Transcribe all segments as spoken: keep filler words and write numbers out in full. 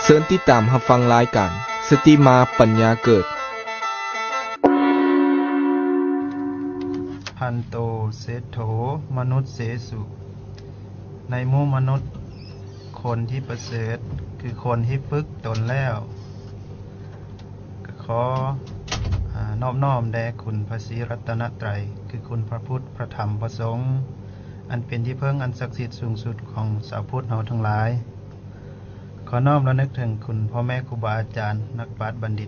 เชิญติดตามรับฟังรายการสตรีมาปัญญาเกิดพันโตเศโธมนุษย์เสสุในหมู่มนุษย์คนที่ประเสริฐคือคนที่ฝึกตนแล้วก็ขอนอบน้อมแด่คุณพระศรีรัตนตรัยคือคุณพระพุทธพระธรรมพระสงฆ์อันเป็นที่พึ่งอันศักดิ์สิทธิ์สูงสุดของชาวพุทธเราทั้งหลายขอน้อมระลึกถึงคุณพ่อแม่ครูบาอาจารย์นักปราชญ์บัณฑิต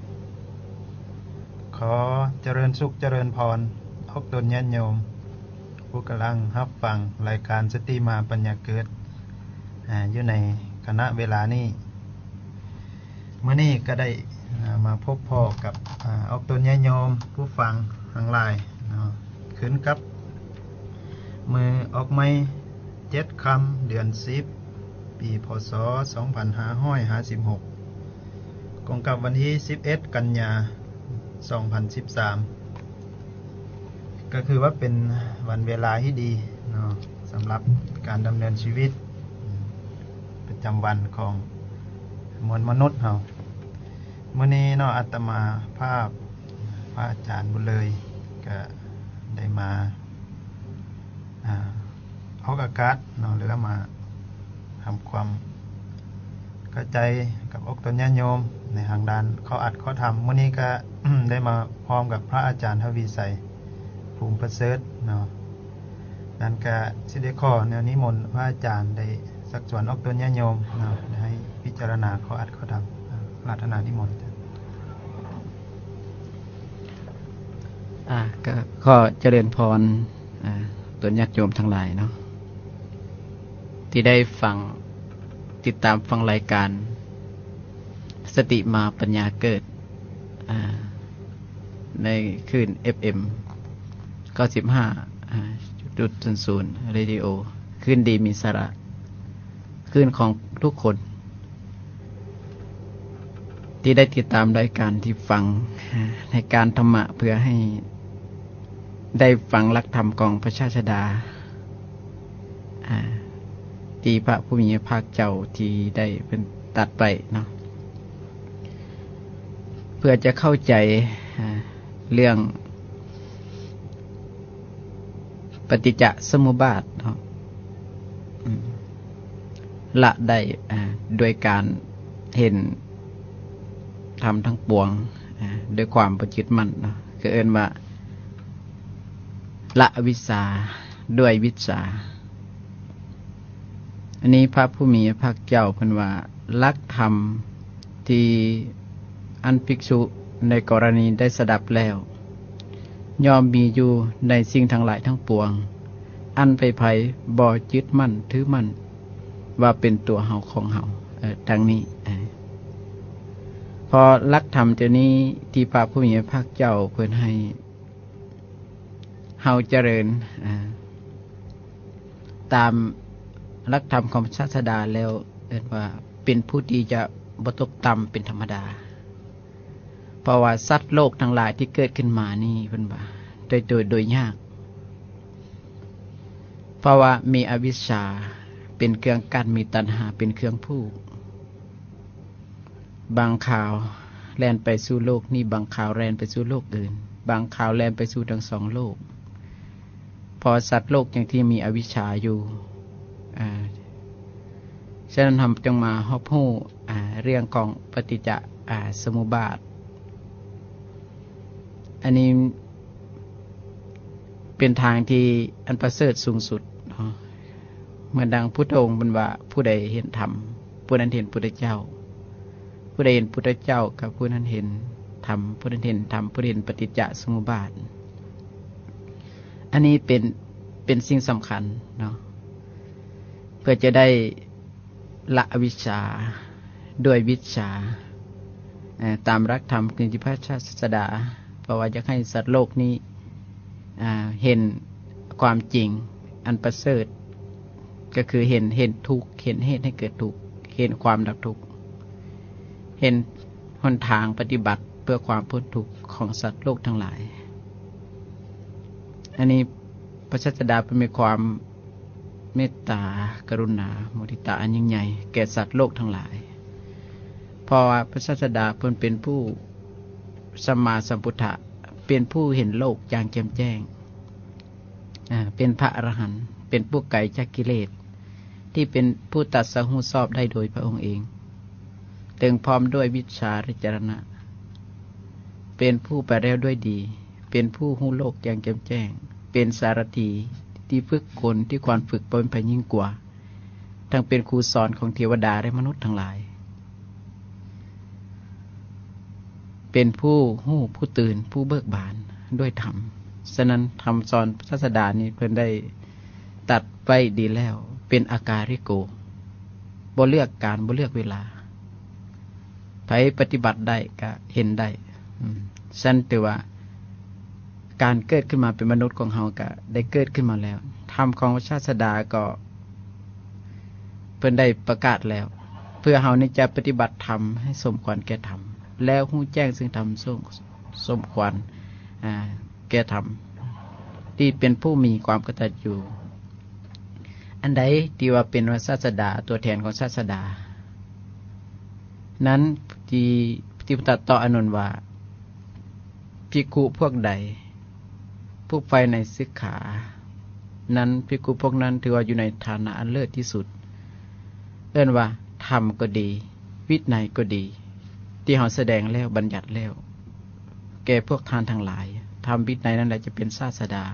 ขอเจริญสุขเจริญพรออกตนญาติโยมผู้กำลังรับฟังรายการสตรีมาปัญญาเกิดอยู่ในคณะเวลานี้เมื่อนี้ก็ได้มาพบพ่อกับออกตนญาติโยมผู้ฟังทั้งหลายขึ้นกับมือออกไม้เจ็ดคำเดือนสิบปีพ.ศ. สองพันห้าร้อยห้าสิบหกตรงกับวันที่สิบเอ็ดกันยาสองพันสิบสามก็คือว่าเป็นวันเวลาที่ดีเนาะสำหรับการดำเนินชีวิตประจำวันของมวลมนุษย์เราเมื่อนี้เนาะอาตมาภาพพระอาจารย์บุญเลยก็ได้มาออกอากาศเนาะหรือมาทำความเข้าใจกับอกตนญาติโยมในทางด้านเขาอัดเขาทำเมื่อนี้ก็ ได้มาพร้อมกับพระอาจารย์ทวีไสยภูมิประเสริฐเนาะนั้นก็สิได้ขอแนวนิมนต์พระอาจารย์ได้สักส่วนออกตนญาติโยมเนาะให้พิจารณาเขาอัดเขาทำราธนานิมนต์อ่าก็ขอเจริญพรอ่าตนญาติโยมทั้งหลายเนาะที่ได้ฟังติดตามฟังรายการสติมาปัญญาเกิดในคลื่น เอฟ เอ็ม เก้าสิบห้าจุดศูนย์ เรดิโอคลื่นดีมีสาระคลื่นของทุกคนที่ได้ติดตามรายการที่ฟังในการธรรมะเพื่อให้ได้ฟังหลักธรรมของพระศาสดาที่พระผู้มีพระภาคเจ้าที่ได้เป็นตัดไปเนาะเพื่อจะเข้าใจเรื่องปฏิจจสมุปบาทเนาะละได้โดยการเห็นธรรมทั้งปวงด้วยความประจิตมั่นเนาะคือเอิ้นว่าละอวิชชาด้วยวิชชาอันนี้พระผู้มีพระภาคเจ้าเพิ่นว่าลักธรรมที่อันภิกษุในกรณีได้สดับแล้วยอมมีอยู่ในสิ่งทั้งหลายทั้งปวงอันไปไผบ่ยึดมั่นถือมั่นว่าเป็นตัวเฮาของเฮาเอ่อดังนี้พอลักธรรมตัวนี้ที่พระผู้มีพระภาคเจ้าเพิ่นให้เฮาเจริญอ่าตามลักธรรมของพระศาสดาแล้วเรียกว่าเป็นผู้ที่จะบ่ตกต่ำเป็นธรรมดาเพราะว่าสัตว์โลกทั้งหลายที่เกิดขึ้นมานี่เพิ่นว่าโดยโดยโดยยากเพราะว่ามีอวิชชาเป็นเครื่องกั้นมีตัณหาเป็นเครื่องผูกบางข่าวแล่นไปสู่โลกนี้บางข่าวแล่นไปสู่โลกอื่นบางข่าวแล่นไปสู่ทั้งสองโลกพอสัตว์โลกอย่างที่มีอวิชชาอยู่อ่าฉะนั้นทำจึงมาฮอบฮู้อ่าเรื่องของปฏิจจอ่าสมุปบาทอันนี้เป็นทางที่อันประเสริฐสูงสุดเหมือนดังพุทธองค์เป็นว่าผู้ใดเห็นธรรมผู้นั้นเห็นพุทธเจ้าผู้ใดเห็นพุทธเจ้ากับผู้นั้นเห็นธรรมผู้นั้นเห็นธรรมผู้นั้นเห็นปฏิจจสมุปบาทอันนี้เป็นเป็นสิ่งสำคัญเนาะเพื่อจะได้ละอวิชชาด้วยวิชชาตามรักธรรมคือที่พระศาสดาเพราะว่าจะให้สัตว์โลกนี้เห็นความจริงอันประเสริฐก็คือเห็นเห็นทุกข์เห็นเหตุให้เกิดทุกข์เห็นความดับทุกข์เห็นหนทางปฏิบัติเพื่อความพ้นทุกข์ของสัตว์โลกทั้งหลายอันนี้พระศาสดาเป็นมีความเมตตากรุณามุทิตาอันยิ่งใหญ่แก่สัตว์โลกทั้งหลาย เเพราะว่าพระศาสดาเพิ่นเป็นผู้สัมมาสัมพุทธะเป็นผู้เห็นโลกอย่างแจ่มแจ้งอ่าเป็นพระอรหันต์เป็นผู้ไกลจากกิเลสที่เป็นผู้ตัดสรู้ชอบได้โดยพระองค์เองถึงพร้อมด้วยวิชาริจารณะเป็นผู้ไปแล้วด้วยดีเป็นผู้รู้โลกอย่างแจ่มแจ้งเป็นสารถีที่ฝึกคนที่ควรฝึกเป็นไปยิ่งกว่าทั้งเป็นครูสอนของเทวดาและมนุษย์ทั้งหลายเป็นผู้หู้ผู้ตื่นผู้เบิกบานด้วยธรรมฉะนั้นธรรมสอนศาสดานี้เพิ่นได้ตัดไว้ดีแล้วเป็นอาการิโกบ่เลือกการบ่เลือกเวลาไผปฏิบัติได้ก็เห็นได้ฉันถือว่าการเกิดขึ้นมาเป็นมนุษย์ของเฮาก็ได้เกิดขึ้นมาแล้วธรรมของพระศาสดาก็เพิ่นได้ประกาศแล้วเพื่อเฮานี่จะปฏิบัติธรรมให้สมควรแก่ธรรมแล้วฮู้แจ้งซึ่งธรรมสมสมควรอ่าแก่ธรรมที่เป็นผู้มีความกตัญญูอันใดที่ว่าเป็นศาสดาตัวแทนของศาสดานั้นที่ที่พระตัดต่ออานนท์ว่าภิกขุพวกใดผู้ไปในสิกขานั้นภิกขุพวกนั้นถือว่าอยู่ในฐานะอันเลิศที่สุดเอิ้นว่าธรรมก็ดีวินัยก็ดีที่เฮาแสดงแล้วบัญญัติแล้วแก่พวกทานทั้งหลายธรรมวินัยนั่นแหละจะเป็นศาสดา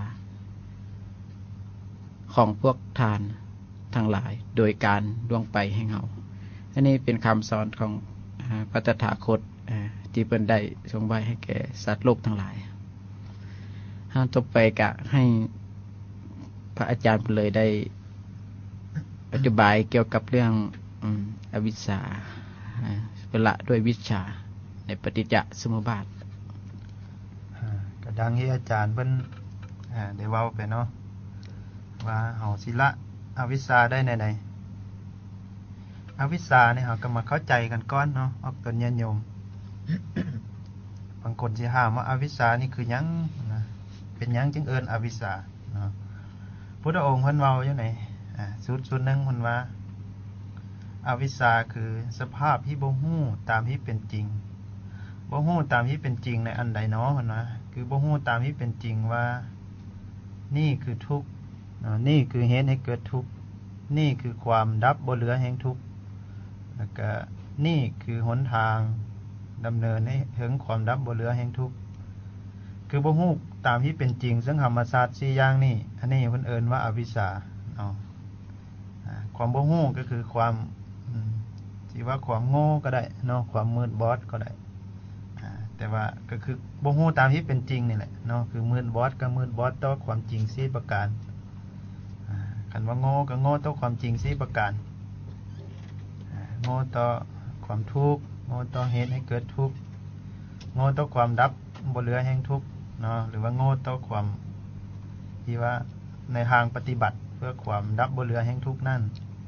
ของพวกทานทั้งหลายโดยการล่วงไปให้เฮาอันนี้เป็นคำสอนของพระตถาคตที่เพิ่นได้ทรงไว้ให้แก่สัตว์โลกทั้งหลายห้ามต่อไปกะให้พระอาจารย์เลยได้อธิบายเกี่ยวกับเรื่องอืมอวิชชาเป็นละด้วยวิชาในปฏิจจสมุปบาทก็ดังที่อาจารย์เพิ่นได้เว้าไปเนาะว่าเฮาสิละอวิชชาได้ในใดอวิชชาเนี่ยเฮาก็มาเข้าใจกันก่อนเนาะออกตนญาติโยม บางคนสิถามว่าอวิชชานี่คือหยังนะเป็นหยังจึงเอิ้นอวิชชาเนาะพุทธองค์เพิ่นเว้าอยู่ไหนอ่าสูตรสูตรหนึงเพิ่นว่าอวิชชาคือสภาพที่บ่ฮู้ตามที่เป็นจริงบ่ฮู้ตามที่เป็นจริงในอันใดเนาะเพิ่นว่าคือบ่ฮู้ตามที่เป็นจริงว่านี่คือทุกข์เนาะนี่คือเหตุให้เกิดทุกข์นี่คือความดับบ่เหลือแห่งทุกข์แล้วก็นี่คือหนทางดำเนินให้ถึงความดับบ่เหลือแห่งทุกข์คือบ่ฮู้ตามที่เป็นจริงซึ่งธรรมชาติสี่อย่างนี้อันนี้เพิ่นเอิ้นว่าอวิชชาเนาะความบ่ฮู้ก็คือความสิว่าความโง่ก็ได้เนาะความมืดบอดก็ได้แต่ว่าก็คือบ่ฮู้ตามที่เป็นจริงนี่แหละเนาะคือมืดบอดก็มืดบอดต่อความจริงสี่ประการคันว่าโง่ก็โง่ต่อความจริงสี่ประการโง่ต่อความทุกข์โง่ต่อเหตุให้เกิดทุกข์โง่ต่อความดับบ่เหลือแห่งทุกข์เนาะหรือว่าโง่ต่อความที่ว่าในทางปฏิบัติเพื่อความดับบ่เหลือแห่งทุกข์นั่น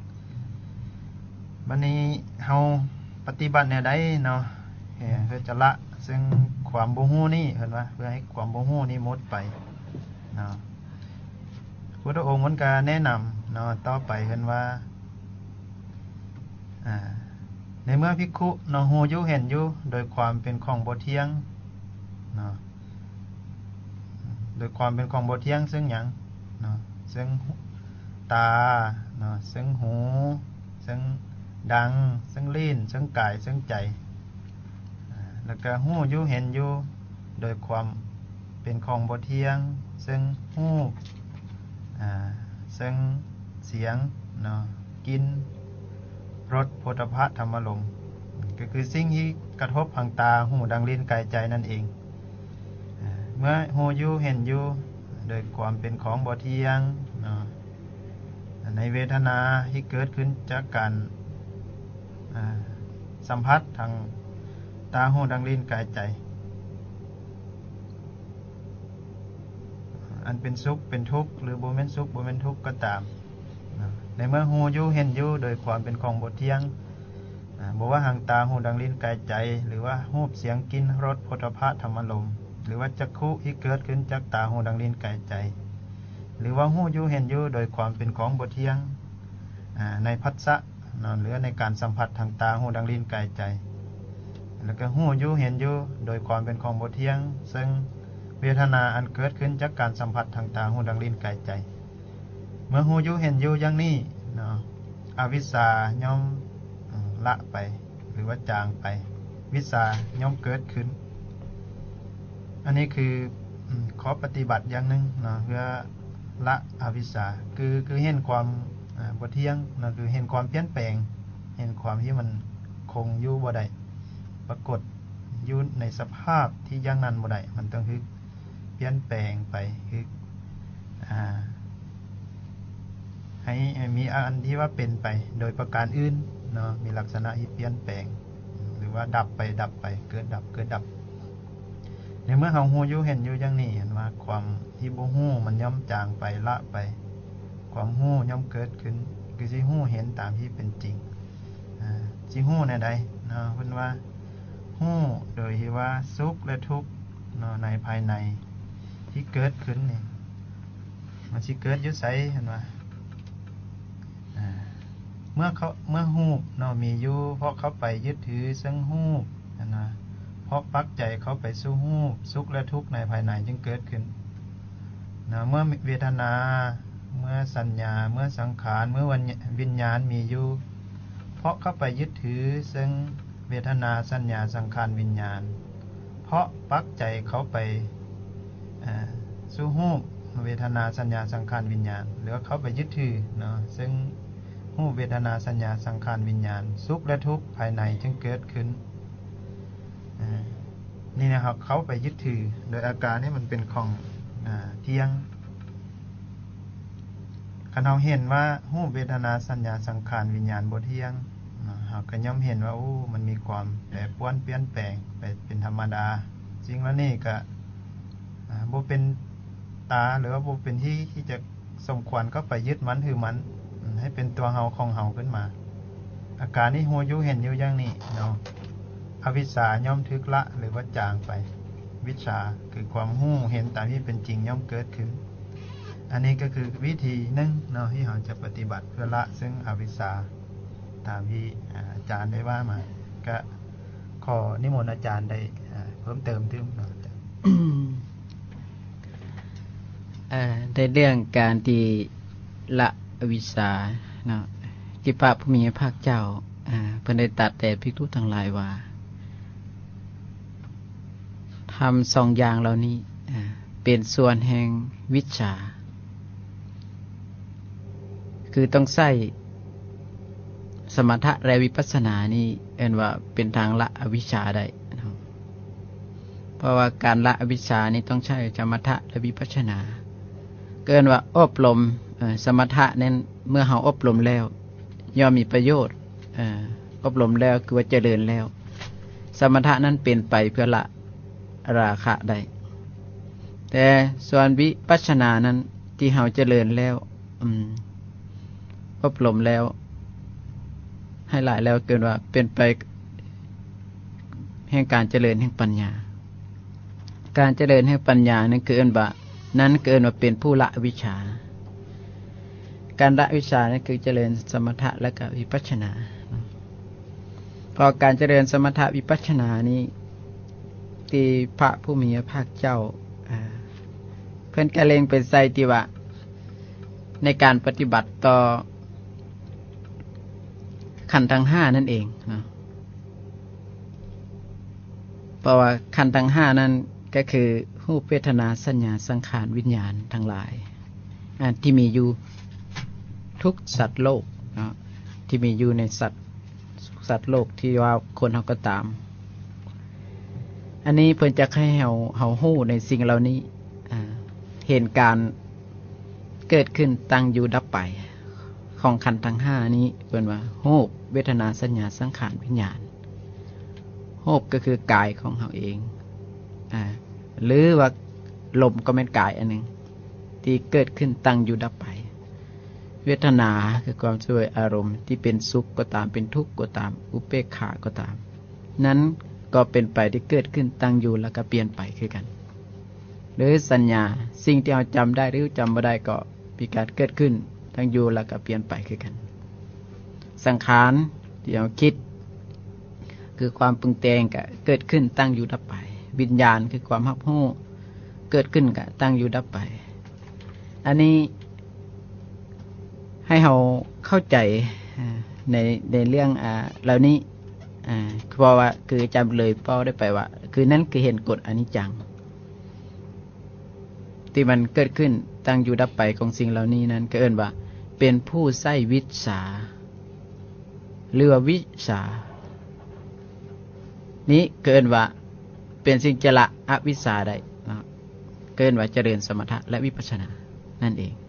บัดนี้เฮาปฏิบัติแนวใดเนาะเพื่อจะละซึ่งความบ่ฮู้นี่เห็นว่าเพื่อให้ความบ่ฮู้นี่หมดไปเนาะพุทธองค์มันก็แนะนำเนาะต่อไปเห็นว่าอ่าในเมื่อภิกขุเนาะฮู้อยู่เห็นอยู่โดยความเป็นของบ่เที่ยงเนาะโดยความเป็นของบ่เที่ยงซึ่งหยังเนาะซึ่งตาเนาะซึ่งหูซึ่งดังซึ่งลิ้นซึ่งกายซึ่งใจแล้วก็ฮู้อยู่เห็นอยู่โดยความเป็นของบ่เที่ยงซึ่งฮู้อ่าซึ่งเสียงเนาะกินรสโผฏฐัพพะธรรมารมณ์ก็คือสิ่งที่กระทบทางตาหูดังลิ้นกายใจนั่นเองเมื่อฮู้อยู่เห็นอยู่โดยความเป็นของบ่เที่ยงเนาะในเวทนาที่เกิดขึ้นจากการสัมผัสทางตาหูดังลิ้นกายใจอันเป็นสุขเป็นทุกข์หรือบ่แม่นสุขบ่แม่นทุกข์ก็ตามในเมื่อฮู้อยู่เห็นอยู่โดยความเป็นของบ่เที่ยงบ่ว่าทางตาหูดังลิ้นกายใจหรือว่ารูปเสียงกลิ่นรสโผฏฐัพพะธรรมารมณ์หรือว่าจักขุที่เกิดขึ้นจากตาหูดังลิ้นกายใจหรือว่าฮู้อยู่เห็นอยู่โดยความเป็นของบ่เที่ยงในผัสสะหรือในการสัมผัสทางตาหูดังลิ้นกายใจแล้วก็ฮู้อยู่เห็นอยู่โดยความเป็นของบ่เที่ยงซึ่งเวทนาอันเกิดขึ้นจากการสัมผัสทางตาหูดังลิ้นกายใจเมื่อฮู้อยู่เห็นอยู่อย่างนี้เนาะอวิชชาย่อมละไปหรือว่าจางไปวิชชาย่อมเกิดขึ้นอันนี้คือข้อปฏิบัติอย่างนึงเนาะเพื่อละอวิชชาคือคือเห็นความบ่เที่ยงเนาะคือเห็นความเปลี่ยนแปลงเห็นความที่มันคงอยู่บ่ได้ปรากฏอยู่ในสภาพที่อย่างนั้นบ่ได้มันต้องคือเปลี่ยนแปลงไปคืออ่าให้มีอันที่ว่าเป็นไปโดยประการอื่นเนาะมีลักษณะที่เปลี่ยนแปลงหรือว่าดับไปดับไปเกิดดับเกิดดับในเมื่อเฮาฮู้อยู่เห็นอยู่อย่างนี้เห็นว่าความที่บ่ฮู้มันย่อมจางไปละไปความฮู้ย่อมเกิดขึ้นคือสิฮู้เห็นตามที่เป็นจริงอ่าสิฮู้แนวใดเนาะเพิ่นว่าฮู้โดยที่ว่าสุขและทุกข์เนาะในภายในที่เกิดขึ้นนี่มันสิเกิดอยู่ไสเห็นว่าเมื่อเขาเมื่อฮู้เนาะมีอยู่เพราะเขาไปยึดถือซึ่งฮู้นั่นนะเพราะปักใจเขาไปสู่ฮู้สุขและทุกข์ในภายในจึงเกิดขึ้นนะเมื่อเวทนาเมื่อสัญญาเมื่อสังขารเมื่อวิญญาณมีอยู่เพราะเขาไปยึดถือซึ่งเวทนาสัญญาสังขารวิญญาณเพราะปักใจเขาไปสู่ฮู้เวทนาสัญญาสังขารวิญญาณหรือเขาไปยึดถือเนาะซึ่งฮู้เวทนาสัญญาสังขารวิญญาณสุขและทุกข์ภายในจึงเกิดขึ้นนี่นะครับเขาไปยึดถือโดยอาการนี้มันเป็นของเที่ยงคันเราเห็นว่าฮู้เวทนาสัญญาสังขารวิญญาณบ่เที่ยงเราก็ย่อมเห็นว่าโอ้มันมีความแปรปรวนเปลี่ยนแปลงไปเป็นธรรมดาจริงแล้วนี่ก็บ่เป็นตาหรือว่าบ่เป็นที่ที่จะสมควรก็ไปยึดมันถือมันให้เป็นตัวเฮาของเฮาขึ้นมาอาการนี้ฮู้อยู่เห็นอยู่อย่างนี้เนาะอวิชชาย่อมทึกละหรือว่าจางไปวิชชาคือความฮู้เห็นตามที่เป็นจริงย่อมเกิดขึ้นอันนี้ก็คือวิธีหนึ่งเนาะที่เราจะปฏิบัติเพื่อละซึ่งอวิชชาตามที่อาจารย์ได้ว่ามาก็ขอนิมนต์อาจารย์ได้เพิ่มเติมถึงเนาะในเรื่องการที่ละอวิชชาเนาะที่พระผู้มีพระภาคเจ้าเพิ่นได้ตรัสแต่ภิกษุทั้งหลายว่าทำสองอย่างเหล่านี้เป็นส่วนแห่งวิชชาคือต้องใช้สมถะและวิปัสสนานี่เอ็นว่าเป็นทางละอวิชชาได้นะเพราะว่าการละอวิชชานี่ต้องใช้สมถะและวิปัสสนาเกินว่าอบรมสมถะนั้นเมื่อเฮาอบรมแล้วย่อมมีประโยชน์อบรมแล้วคือว่าเจริญแล้วสมถะนั้นเป็นไปเพื่อละราคะได้แต่ส่วนวิปัสสนานั้นที่เฮาเจริญแล้วอบรมแล้วให้หลายแล้วเกินว่าเป็นไปแห่งการเจริญแห่งปัญญาการเจริญแห่งปัญญานั้นคือเอิ้นว่านั้นเกินว่าเป็นผู้ละวิชาการละวิชานั้นคือเจริญสมถะและก็วิปัสสนาพอการเจริญสมถะวิปัสสนานี้ที่พระผู้มีพระภาคเจ้าเพิ่นกะเลงเป็นใส่ที่ว่าในการปฏิบัติต่อขันธ์ทั้งห้านั่นเองนะเพราะว่าขันธ์ทั้งห้านั้นก็คือรูปเวทนาสัญญาสังขารวิญญาณทั้งหลายที่มีอยู่ทุกสัตว์โลกนะที่มีอยู่ในสัตว์สัตว์โลกที่ว่าคนเฮาก็ตามอันนี้เพิ่นจะให้เฮาเฮาฮู้ในสิ่งเหล่านี้เห็นการเกิดขึ้นตั้งอยู่ดับไปของขันธ์ทั้งห้านี้เพิ่นว่ารูปเวทนาสัญญาสังขารวิญญาณรูปก็คือกายของเฮาเองอ่าหรือว่าลมก็เป็นกายอันหนึ่งที่เกิดขึ้นตั้งอยู่ดับไปเวทนาคือความสวยอารมณ์ที่เป็นสุขก็ตามเป็นทุกข์ก็ตามอุเบกขาก็ตามนั้นก็เป็นไปที่เกิดขึ้นตั้งอยู่แล้วก็เปลี่ยนไปคือกันหรือสัญญาสิ่งที่เราจำได้หรือจำไม่ได้ก็มีการเกิดขึ้นตั้งอยู่แล้วก็เปลี่ยนไปคือกันสังขารที่เราคิดคือความปรุงแต่งก็เกิดขึ้นตั้งอยู่ดับไป วิญญาณคือความรับรู้เกิดขึ้นก็ตั้งอยู่ดับไป อันนี้ให้เราเข้าใจในในเรื่องอ่าเหล่านี้อ่าเพราะว่าคือจำเลยเป้าได้ไปว่า คือนั่นคือเห็นกฎอนิจจังที่มันเกิดขึ้นตั้งอยู่ดับไปของสิ่งเหล่านี้นั้นก็เอิ้นว่าเป็นผู้ใช้วิชาหรือว่าวิชานี้เกินว่าเป็นสิ่งจะละอวิชชาได้นะเกินว่าเจริญสมถะและวิปัสสนานั่นเอง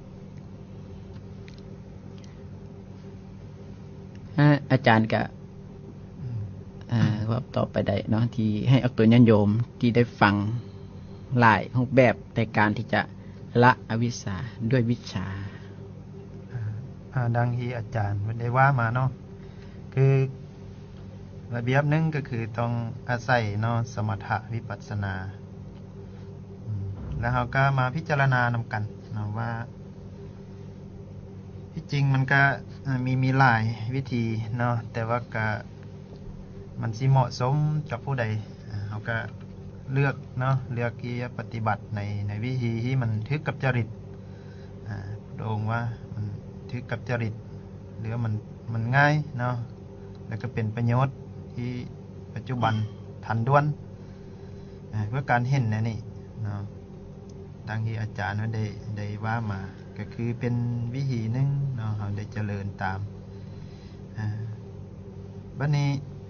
อาจารย์ก็ว่าต่อไปได้เนาะที่ให้อักตัวญาณโยมที่ได้ฟังหลายรูปแบบในการที่จะละอวิชชาด้วยวิชาดังที่อาจารย์ได้ว่ามาเนาะคือระเบียบหนึ่งก็คือต้องอาศัยเนาะสมถะวิปัสสนาแล้วเราก็มาพิจารณานำกันเนาะว่าที่จริงมันก็มีมีหลายวิธีเนาะแต่ว่าก็มันสิเหมาะสมกับผู้ใดเราก็เลือกเนาะเลือกที่จะปฏิบัติในในวิธีที่มันทึกกับจริตอ่าพระองค์ว่ามันทึกกับจริตหรือมันมันง่ายเนาะแล้วก็เป็นประโยชน์ที่ปัจจุบันทันด่วนเพื่อการเห็นนะนี่เนาะดังที่อาจารย์ได้ได้ว่ามาก็คือเป็นวิธีหนึ่งเนาะเราได้เจริญตามบัดนี้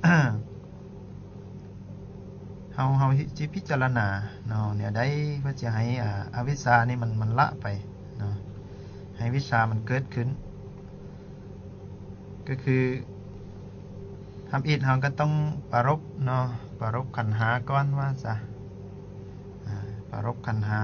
เฮาเฮาสิพิจารณาเนาะเนี่ยได้เพื่อจะให้อ่าอวิชชานี่มันมันละไปเนาะให้วิชามันเกิดขึ้นก็คือทำอิฐเฮาก็ต้องปรารภเนาะปรารภขันธ์ห้าก่อนว่าซะอ่าปรารภขันธ์ห้า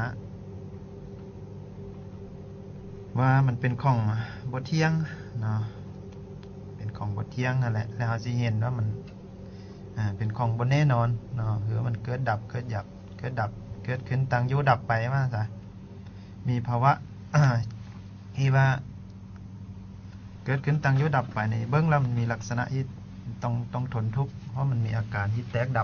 ว่ามันเป็นของบ่เที่ยงเนาะเป็นของบ่เที่ยงนั่นแหละแล้วเฮาสิเห็นว่ามันอ่าเป็นของบ่แน่นอนเนาะคือมันเกิดดับเกิดดับเกิดดับเกิดขึ้นตั้งอยู่ดับไปว่าซะมีภาวะที่ว่าเกิดขึ้นตั้งอยู่ดับไปในเบื้องแล้วมันมีลักษณะที่ต้องต้องทนทุกข์เพราะมันมีอาการที่แตกดับ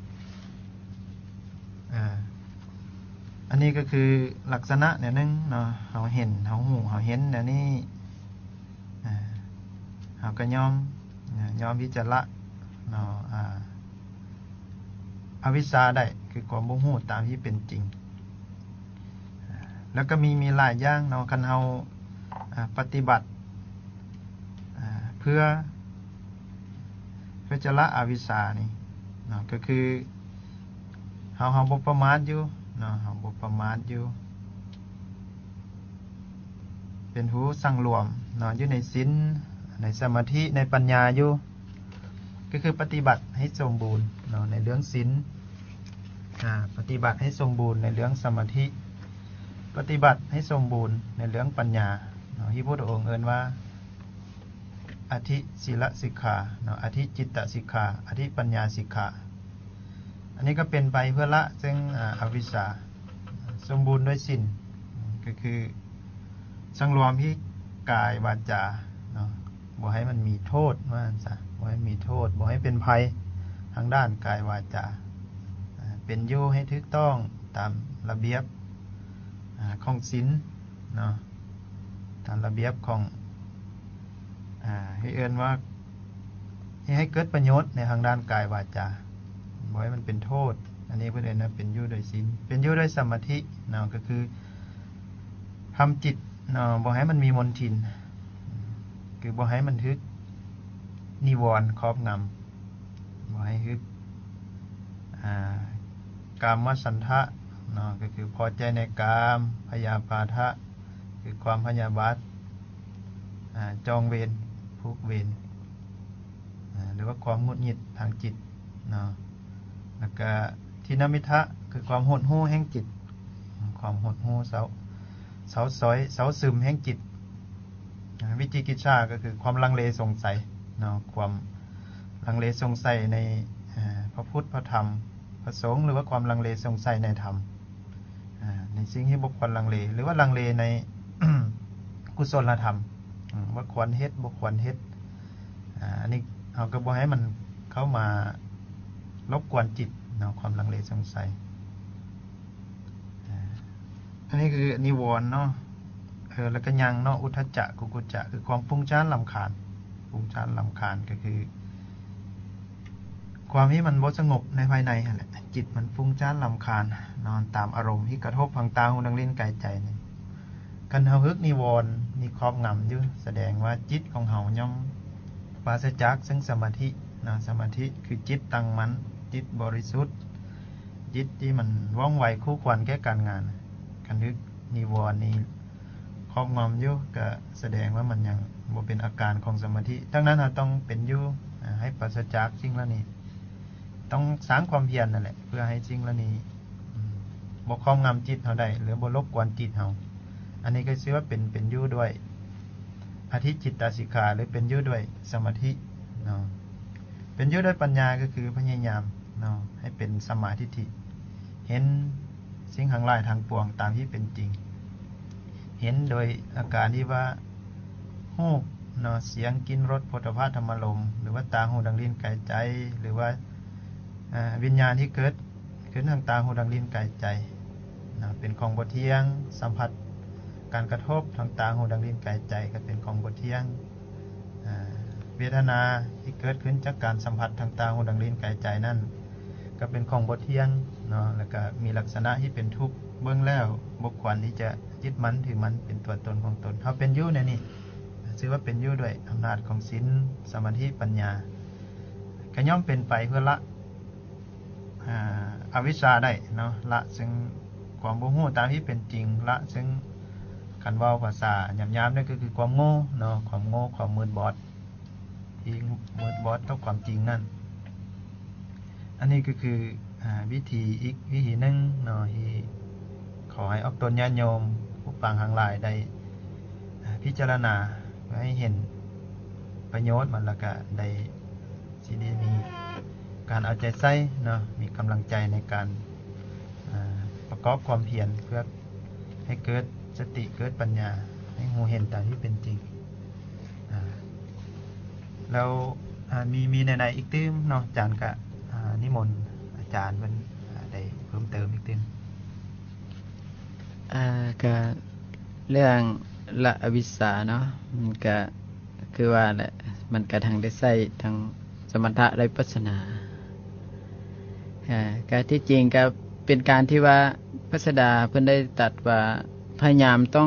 อ่าอันนี้ก็คือลักษณะเนี่ยนึงเนาะเราเห็นเราหูเราเห็นเนี่ยนี่อ่าเราก็ยอมยอมวิจารณ์เนาะอ่าอวิชชาได้คือความบ่ฮู้ตามที่เป็นจริงแล้วก็มีมีหลายอย่างเนาะคันเฮาปฏิบัติเพื่อเพื่อจะละอวิชชานี่เนาะก็คือเฮาเฮาบ่ประมาทอยู่เนาะเฮาบ่ประมาทอยู่เป็นผู้สังรวมเนาะอยู่ในศีลในสมาธิในปัญญาอยู่ก็คือปฏิบัติให้สมบูรณ์เนาะในเรื่องศีลอ่าปฏิบัติให้สมบูรณ์ในเรื่องสมาธิปฏิบัติให้สมบูรณ์ในเรื่องปัญญาเนาะที่พระพุทธองค์เอิ้นว่าอธิศีลสิกขาเนาะอธิจิตตสิกขาอธิปัญญาสิกขาอันนี้ก็เป็นไปเพื่อละซึ่งอวิชชาสมบูรณ์ด้วยศีลก็คือสังรวมที่กายวาจาเนาะบ่ให้มันมีโทษว่าซะบ่ให้มีโทษบ่ให้เป็นภัยทางด้านกายวาจาเป็นอยู่ให้ถูกต้องตามระเบียบของศีลเนาะตามระเบียบของอ่าให้เอิ้นว่าให้เกิดประโยชน์ในทางด้านกายวาจาบ่ให้มันเป็นโทษอันนี้เพิ่นเอิ้นว่าเป็นอยู่โดยศีลเป็นอยู่ด้วยสมาธิเนาะก็คือทำจิตเนาะบ่ให้มันมีมลทินคือบ่ให้มันทึกนิวรณ์ครอบงำบ่ให้ฮึกอ่ากามฉันทะเนาะก็คือพอใจในกามพยาบาทะคือความพยาบาทอ่าจองเวรผูกเวรอ่าหรือว่าความหงุดหงิดทางจิตเนาะแล้วก็ทินมิทะคือความหดหู่แห่งจิตความหดหู่เศร้าเศร้าซ้อยเศร้าซึมแห่งจิตวิจิกิจฉาก็คือความลังเลสงสัยเนาะความลังเลสงสัยในพระพุทธพระธรรมพระสงฆ์หรือว่าความลังเลสงสัยในธรรมในสิ่งที่บุคคลลังเลหรือว่าลังเลใน กุศลธรรมว่าควรเฮ็ดบ่ควรเฮ็ดอันนี้เอาก็บ่ให้มันเข้ามารบกวนจิตเนาะความลังเลสงสัยอันนี้คือนิวรณ์เนาะเออแล้วก็ยังเนาะอุทธัจจะกุกุจจะคือความฟุ้งซ่านรำคาญฟุ้งซ่านรำคาญก็คือความที่มันบ่สงบในภายในนั่นแหละจิตมันฟุ้งซ่านรำคาญนอนตามอารมณ์ที่กระทบทางตาหูดังลิ้นกายใจนี่กันเฮาฮึกนิวรณ์มีครอบงำอยู่แสดงว่าจิตของเฮาย่อมปราศจากซึ่งสมาธินะสมาธิคือจิตตั้งมั่นจิตบริสุทธิ์จิตที่มันว่องไวคู่ควรแก่การงานกันฮึกนิวรณ์นี้ครอบงำอยู่ก็แสดงว่ามันยังบ่เป็นอาการของสมาธิดังนั้นเราต้องเป็นอยู่ให้ปราศจากสิ่งเหล่านี้ต้องสร้างความเพียรนั่นแหละเพื่อให้สิ่งเหล่านี้บ่ครอบงำจิตเฮาได้หรือบ่รบกวนจิตเฮาอันนี้ก็ชื่อว่าเป็นเป็นอยู่ด้วยอธิจิตตสิกขาหรือเป็นอยู่ด้วยสมาธิเนาะเป็นอยู่ด้วยปัญญาก็คือพยายามเนาะให้เป็นสมาธิทิเห็นสิ่งทั้งหลายทางปวงตามที่เป็นจริงเห็นโดยอาการที่ว่ารูปเนาะเสียงกลิ่นรสโผฏฐัพพะธรรมารมณ์หรือว่าตาหูดังลิ้นกายใจหรือว่าวิญญาณที่เกิดขึ้นทางตาหูดังลิ้นกายใจนะเป็นของบ่เที่ยงสัมผัสการกระทบทางตาหูดังลิ้นกายใจก็เป็นของบ่เที่ยงเวทนาที่เกิดขึ้นจากการสัมผัสทางตาหูดังลิ้นกายใจนั่นก็เป็นของบ่เที่ยงเนาะแล้วก็มีลักษณะที่เป็นทุกข์เบื้องแล้วบ่ควรที่จะยึดมั่นถือมันเป็นตัวตนของตนเฮาเป็นอยู่ในนี่ชื่อว่าเป็นอยู่ด้วยอำนาจของศีลสมาธิปัญญาก็ย่อมเป็นไปเพื่อละอวิชชาได้เนาะละซึ่งความบ่ฮู้ตามที่เป็นจริงละซึ่งคันเว้าภาษาหยาบๆนั่นก็คือความโง่เนาะความโง่ความมืดบอดที่มืดบอดต่อความจริงนั่นอันนี้ก็คือวิธีอีกวิธีหนึ่งเนาะที่ขอให้ออกตนญาติโยมผู้ฟังทั้งหลายได้พิจารณาให้เห็นประโยชน์มันแล้วก็ได้สิได้มีการเอาใจใส่เนาะมีกำลังใจในการประกอบความเพียรเพื่อให้เกิดสติเกิดปัญญาให้หูเห็นตามที่เป็นจริงแล้วมีมีในในอีกตื้มเนาะอาจารย์ก็นิมนต์อาจารย์มันได้เพิ่มเติมอีกตื้มอ่าก็เรื่องละอวิชชาเนาะมันก็คือว่าแหละมันก็ทางได้ใช้ทางสมถะและวิปัสสนาอ่าก็ที่จริงก็เป็นการที่ว่าพระสดาเพิ่นได้ตรัสว่าพยายามต้อง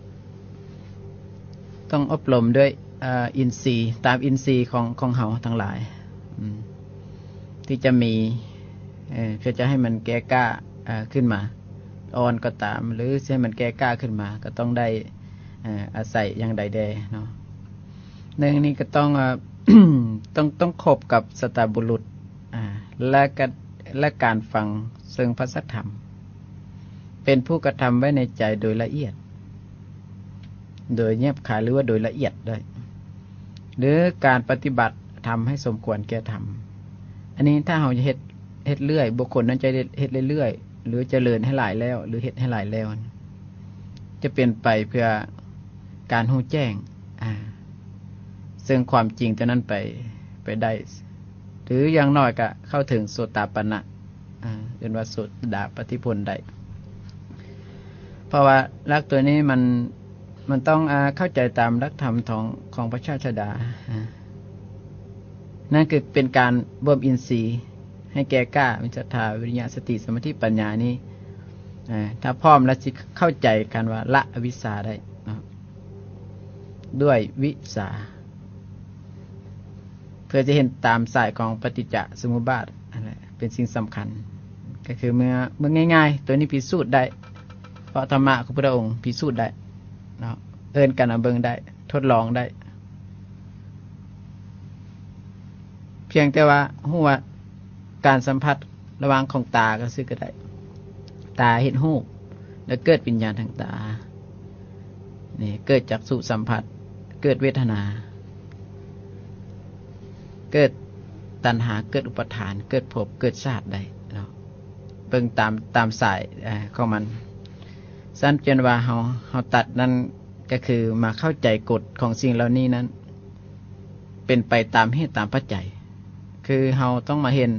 ต้องอบรมด้วยอ่าอินทรีย์ตามอินทรีย์ของของเฮาทั้งหลายที่จะมีเอ่อเพื่อจะให้มันแก่กล้าอ่าขึ้นมาอ่อนก็ตามหรือให้มันแก่กล้าขึ้นมาก็ต้องได้อาศัยอย่างใดแดเนาะในนี้ก็ต้อง ต้องต้องคบกับสตบุรุษและก็และการฟังซึ่งพระสัทธรรมเป็นผู้กระทำไว้ในใจโดยละเอียดโดยเงียบขายหรือว่าโดยละเอียดด้วยหรือการปฏิบัติทำให้สมควรแก่ทำอันนี้ถ้าเราจะเฮ็ดเฮ็ดเรื่อยบุคคลนั้นจะเฮ็ดเรื่อยๆหรือเจริญให้หลายแล้วหรือเฮ็ดให้หลายแล้วจะเป็นไปเพื่อการรู้แจ้งอ่าซึ่งความจริงตัวนั้นไปไปได้หรืออย่างน้อยก็เข้าถึงโสตปันนะอ่าเป็นว่าโสดาปฏิผลได้เพราะว่าหลักตัวนี้มันมันต้องอ่าเข้าใจตามหลักธรรมของของพระชาชดาอ่านั่นคือเป็นการบ่มอินทรีย์ให้แก่กล้ามีศรัทธาวิริยะสติสมาธิปัญญานี้ถ้าพร้อมแล้วจะเข้าใจกันว่าละอวิชชาได้ด้วยวิสาเพื่อจะเห็นตามสายของปฏิจจสมุปบาทอะไรเป็นสิ่งสำคัญก็คือเมื่อเมื่อง่ายๆตัวนี้พิสูจน์ได้เพราะธรรมะของพระองค์พิสูจน์ได้เนาะเอิ้นกันเอาเบิ่งได้ทดลองได้เพียงแต่ว่าฮู้ว่าการสัมผัสระหว่างของตาก็ซื้อก็ได้ตาเห็นรูปแล้วเกิดวิญญาณทางตานี่เกิดจากสุสัมผัสเกิดเวทนาเกิดตัณหาเกิดอุปทานเกิดภพเกิดชาติได้เนาะเบิ่งตามตามสายของมันสั้นจนว่าเฮาเฮาตัดนั้นก็คือมาเข้าใจกฎของสิ่งเหล่านี้นั้นเป็นไปตามเหตุตามปัจจัยคือเฮาต้องมาเห็น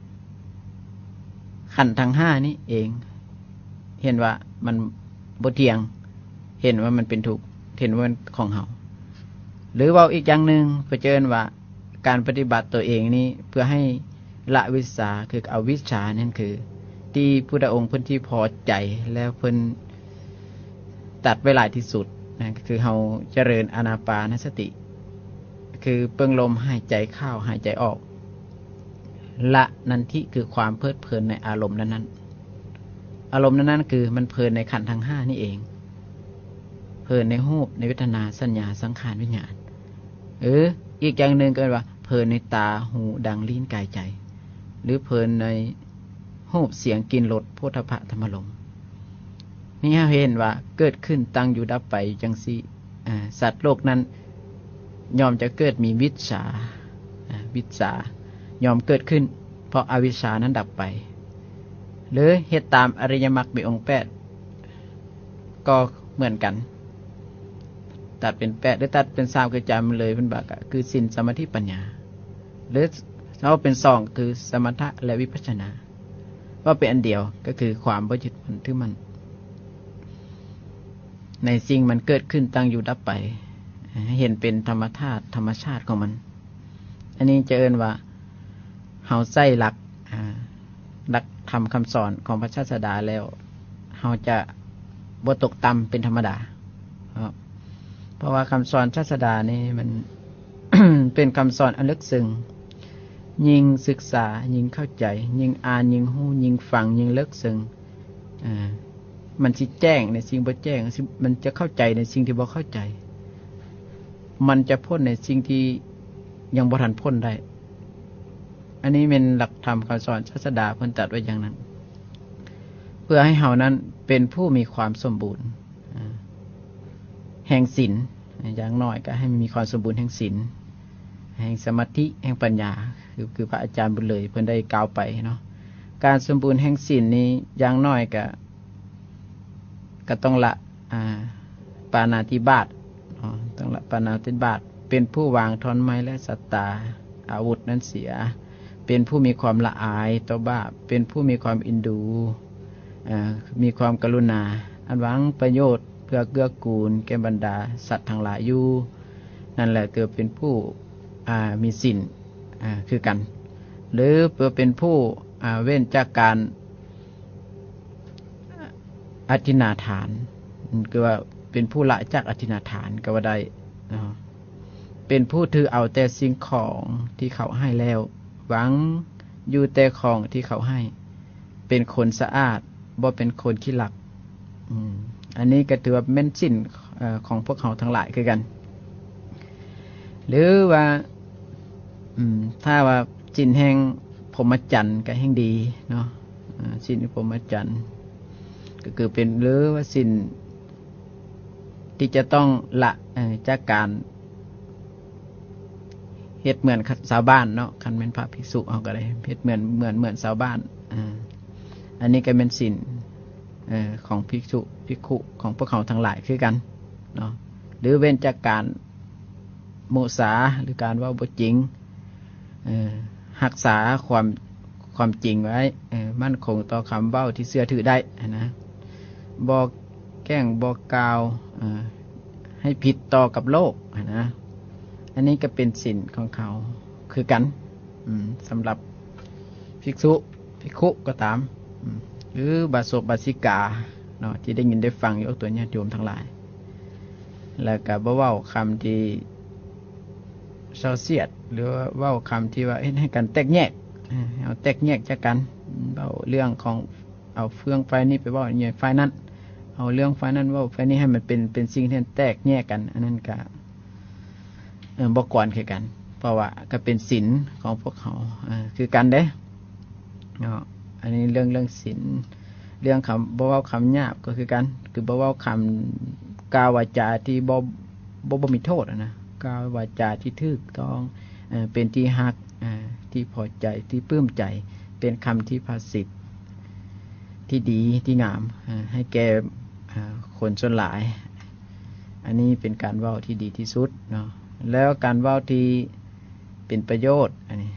ขันธ์ทั้งห้านี้เอง เห็นว่ามันบ่เที่ยง เห็นว่ามันเป็นทุกข์เห็นว่ามันของเฮาหรือว่าอีกอย่างหนึ่งเผชิญว่าการปฏิบัติตัวเองนี้เพื่อให้ละวิชาคือเอาวิชานั่นคือที่พุทธองค์เพิ่นที่พอใจแล้วเพิ่นตัดไว้หลายที่สุดนะคือเฮาเจริญอานาปานสติ คือเปิ่งลมหายใจเข้าหายใจออกละนันทิคือความเพลิดเพลินในอารมณ์นั้นๆอารมณ์นั้นๆคือมันเพลินในขันธ์ทั้งห้านี่เองเพลินในรูปในเวทนาสัญญาสังขารวิญญาณเอออีกอย่างหนึ่งก็ว่าเพลินในตาหูดังลิ้นกายใจหรือเพลินในรูปเสียงกลิ่นรสโผฏฐัพพะธรรมลมนี่เห็นว่าเกิดขึ้นตั้งอยู่ดับไปจังซี่สัตว์โลกนั้นยอมจะเกิดมีวิชชาวิชชายอมเกิดขึ้นเพราะอวิชชานั้นดับไปหรือเหตุตามอริยมรรคมีองค์แปดก็เหมือนกันตัดเป็นแปดหรือตัดเป็นสามคือจำมันเลยเป็นบากะคือศีลสมาธิปัญญาหรือเอาเป็นสองคือสมถะและวิปัสสนาว่าเป็นอันเดียวก็คือความบ่ยึดมั่นถือมั่นในสิ่งมันเกิดขึ้นตั้งอยู่ดับไปเห็นเป็นธรรมธาตุธรรมชาติของมันอันนี้จะเอิ้นว่าเฮาใส่หลักหลักธรรมคำสอนของพระศาสดาแล้วเฮาจะบ่ตกต่ำเป็นธรรมดาเพราะว่าคำสอนศาสดานี่มัน เป็นคำสอนอันลึกซึ้งยิ่งศึกษายิ่งเข้าใจยิ่งอ่านยิ่งฮู้ยิ่งฟังยิ่งลึกซึ้งอ่ามันสิแจ้งในสิ่งบ่แจ้งมันจะเข้าใจในสิ่งที่บ่เข้าใจมันจะพ้นในสิ่งที่ยังบ่ทันพ้นได้อันนี้เป็นหลักธรรมคำสอนศาสดาเพิ่นตรัสไว้อย่างนั้นเพื่อให้เฮานั้นเป็นผู้มีความสมบูรณ์แห่งศีลอย่างน้อยก็ให้มีความสมบูรณ์แห่งศีลแห่งสมาธิแห่งปัญญาคือคือพระอาจารย์บุญเลยเพิ่นได้กล่าวไปเนาะการสมบูรณ์แห่งศีลนี้อย่างน้อยก็ก็ต้องละอ่าปาณาติบาตต้องละปาณาติบาตเป็นผู้วางทอนไม้และสัตตาอาวุธนั้นเสียเป็นผู้มีความละอายต่อบาปเป็นผู้มีความอินดูมีความกรุณาอันหวังประโยชน์เพื่อเกื้อกูลแก่บรรดาสัตว์ทั้งหลายอยู่นั่นแหละเกิดเป็นผู้มีศีลคือกันหรือเพื่อเป็นผู้เว้นจากการอธินาทานคือว่าเป็นผู้ละจากอธินาทานก็ว่าได้เป็นผู้ถือเอาแต่สิ่งของที่เขาให้แล้วหวังอยู่แต่ของที่เขาให้เป็นคนสะอาดบ่เป็นคนขี้ลักอันนี้ก็ถือว่าเป็นศีลของพวกเขาทั้งหลายคือกันหรือว่าถ้าว่าศีลแห่งพรหมจรรย์ก็แห่งดีเนาะศีลพรหมจรรย์ก็คือเป็นหรือว่าศีลที่จะต้องละจากการเฮ็ดเหมือนชาวบ้านเนาะคันเป็นพระภิกษุเอาก็ได้เฮ็ดเหมือนเหมือนเหมือนชาวบ้านอ่าอันนี้ก็เป็นศีลเอ่อของภิกษุภิกขุของพวกเขาทั้งหลายคือกันเนาะหรือเว้นจากการมุสาหรือการเว้าบ่จริงเอ่อรักษาความความจริงไว้เอ่อมั่นคงต่อคำเว้าที่เชื่อถือได้นะบ่แกล้งบ่กล่าวเอ่อให้ผิดต่อกับโลกนะอันนี้ก็เป็นศีลของเขาคือกันสำหรับภิกษุภิกขุก็ตามหรือบาศกบาสิกาเนาะที่ได้ยินได้ฟังอยู่ตัวญาติโยมทั้งหลายแล้วก็บ่เว้าคำที่เศร้าเสียดหรือว่าเว้าคำที่ว่าเฮ็ดให้กันแตกแยกเอาแตกแยกจากกันเว้าเรื่องของเอาเฟืองไฟนี้ไปเว้าอย่างไฟนั้นเอาเรื่องไฟนั้นเว้าไฟนี้ให้มันเป็นเป็นสิ่งที่แตกแยกกันอันนั้นก็เออบอกก่อนคือกันเพราะว่าก็เป็นศีลของพวกเขาคือกันเด้เนาะอันนี้เรื่องเรื่องศีลเรื่องคำบ่เว้าคำหยาบก็คือกันคือบ่เว้าคำกล่าววาจาที่บ่บ่บ่มีโทษนะกล่าววาจาที่ถูกต้องเอ่อเป็นที่ฮักอ่าที่พอใจที่ปลื้มใจเป็นคำที่ภาษิตที่ดีที่งามให้แก่คนส่วนหลายอันนี้เป็นการเว้าที่ดีที่สุดเนาะแล้วการเว้าที่เป็นประโยชน์อันนี้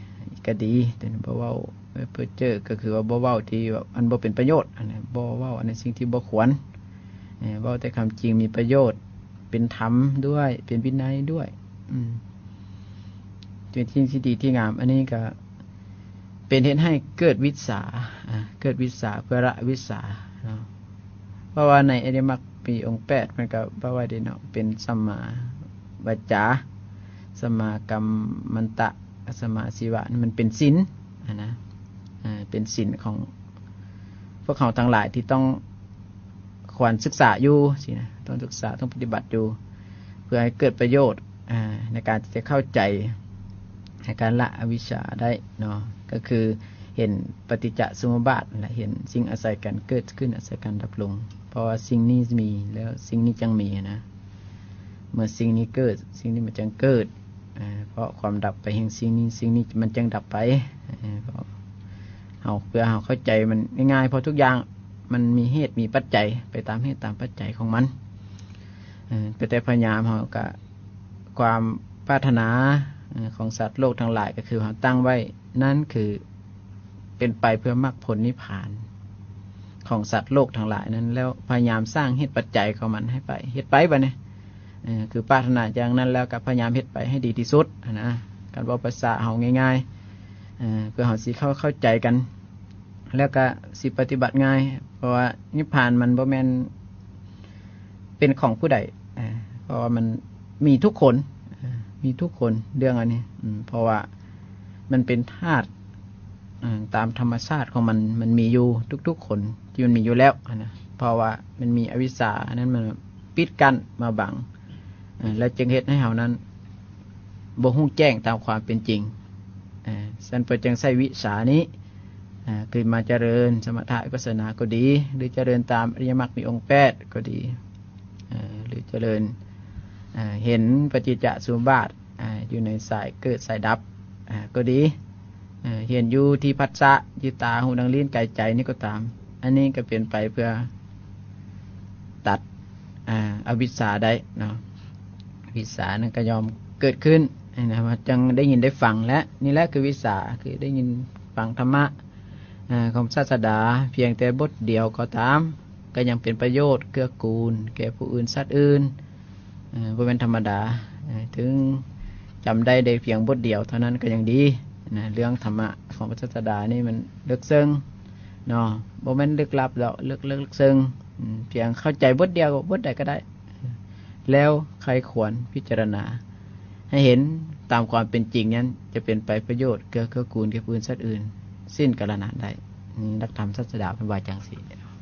ก็ดีแต่บ่เว้าเพ้อเจ้อก็คือว่าบ่เว้าที่ว่าอันบ่เป็นประโยชน์อันนี้บ่เว้าอันในสิ่งที่บ่ควรเอ่อเว้าแต่คำจริงมีประโยชน์เป็นธรรมด้วยเป็นวินัยด้วยอืมเป็นสิ่งที่ดีที่งามอันนี้ก็เป็นเหตุให้เกิดวิสาอ่าเกิดวิสาเพื่อละวิสาเนาะเพราะว่าในอริยมรรคมีองค์แปดมันก็ว่าไว้ได้เนาะเป็นสัมมาวาจาสัมมากัมมันตะสัมมาชีวะนี่มันเป็นศีลอ่ะนะอ่าเป็นศีลของพวกเขาทั้งหลายที่ต้องควรศึกษาอยู่สินะต้องศึกษาต้องปฏิบัติอยู่เพื่อให้เกิดประโยชน์อ่าในการที่จะเข้าใจในการละอวิชชาได้เนาะก็คือเห็นปฏิจจสมุปบาทและเห็นสิ่งอาศัยกันเกิดขึ้นอาศัยกันดับลงเพราะว่าสิ่งนี้มีแล้วสิ่งนี้จังมีนะเมื่อสิ่งนี้เกิดสิ่งนี้มันจังเกิดเพราะความดับไปแห่งสิ่งนี้สิ่งนี้มันจังดับไปเพราะเอาเพื่อเอาเข้าใจมันง่ายๆเพราะทุกอย่างมันมีเหตุมีปัจจัยไปตามเหตุตามปัจจัยของมันแต่แต่พยายามเราก็ความปรารถนาของสัตว์โลกทั้งหลายก็คือเราตั้งไว้นั่นคือเป็นไปเพื่อมรรคผลนิพพานของสัตว์โลกทั้งหลายนั้นแล้วพยายามสร้างเหตุปัจจัยของมันให้ไปเหตุไปไปเนี่ยคือปรารถนาอย่างนั้นแล้วก็พยายามเหตุไปให้ดีที่สุดนะการบอกภาษาเราง่ายๆเพื่อเราสิเข้าเข้าใจกันแล้วก็สิปฏิบัติง่ายเพราะว่านิพพานมันบ่แม่นเป็นของผู้ใดเพราะว่ามันมีทุกคนมีทุกคนเรื่องอันนี้เพราะว่ามันเป็นธาตุตามธรรมชาติของมันมันมีอยู่ทุกๆคนที่มันมีอยู่แล้วนะเพราะว่ามันมีอวิชชาอันนั้นมันปิดกั้นมาบังและจึงเหตุให้เฮานั้นบ่ฮู้แจ้งตามความเป็นจริงสันเปิดจึงใช้วิชานี้คือมาเจริญสมถะวิปัสสนาก็ดีหรือเจริญตามอริยมรรคมีองค์แปดก็ดีหรือเจริญเห็นปฏิจจสมุปบาทอยู่ในสายเกิดสายดับก็ดีเห็นอยู่ที่ภัสสะอยู่ตาหูดังลิ้นกายใจนี่ก็ตามอันนี้ก็เป็นไปเพื่อตัดอวิชชาได้เนาะวิชานั้นก็ยอมเกิดขึ้นนะว่าจังได้ยินได้ฟังและนี่แหละคือวิชาคือได้ยินฟังธรรมะของศาสดาเพียงแต่บทเดียวก็ตามก็ยังเป็นประโยชน์เกื้อกูลแก่ผู้อื่นสัตว์อื่นบ่เป็นธรรมดาถึงจำได้ได้เพียงบทเดียวเท่านั้นก็ยังดีนะเรื่องธรรมะของพระศาสดานี่มันลึกซึ้งเนาะบ่แม่นลึกลับแล้วลึกลึกซึ้งเพียงเข้าใจบทเดียวบทใดก็ได้แล้วใครควรพิจารณาให้เห็นตามความเป็นจริงนั้นจะเป็นไปประโยชน์เกื้อเกื้อกูลแก่ผู้อื่นสัตว์อื่นสิ้นกาลนานได้นักธรรมศาสดาเป็นว่าจังซี่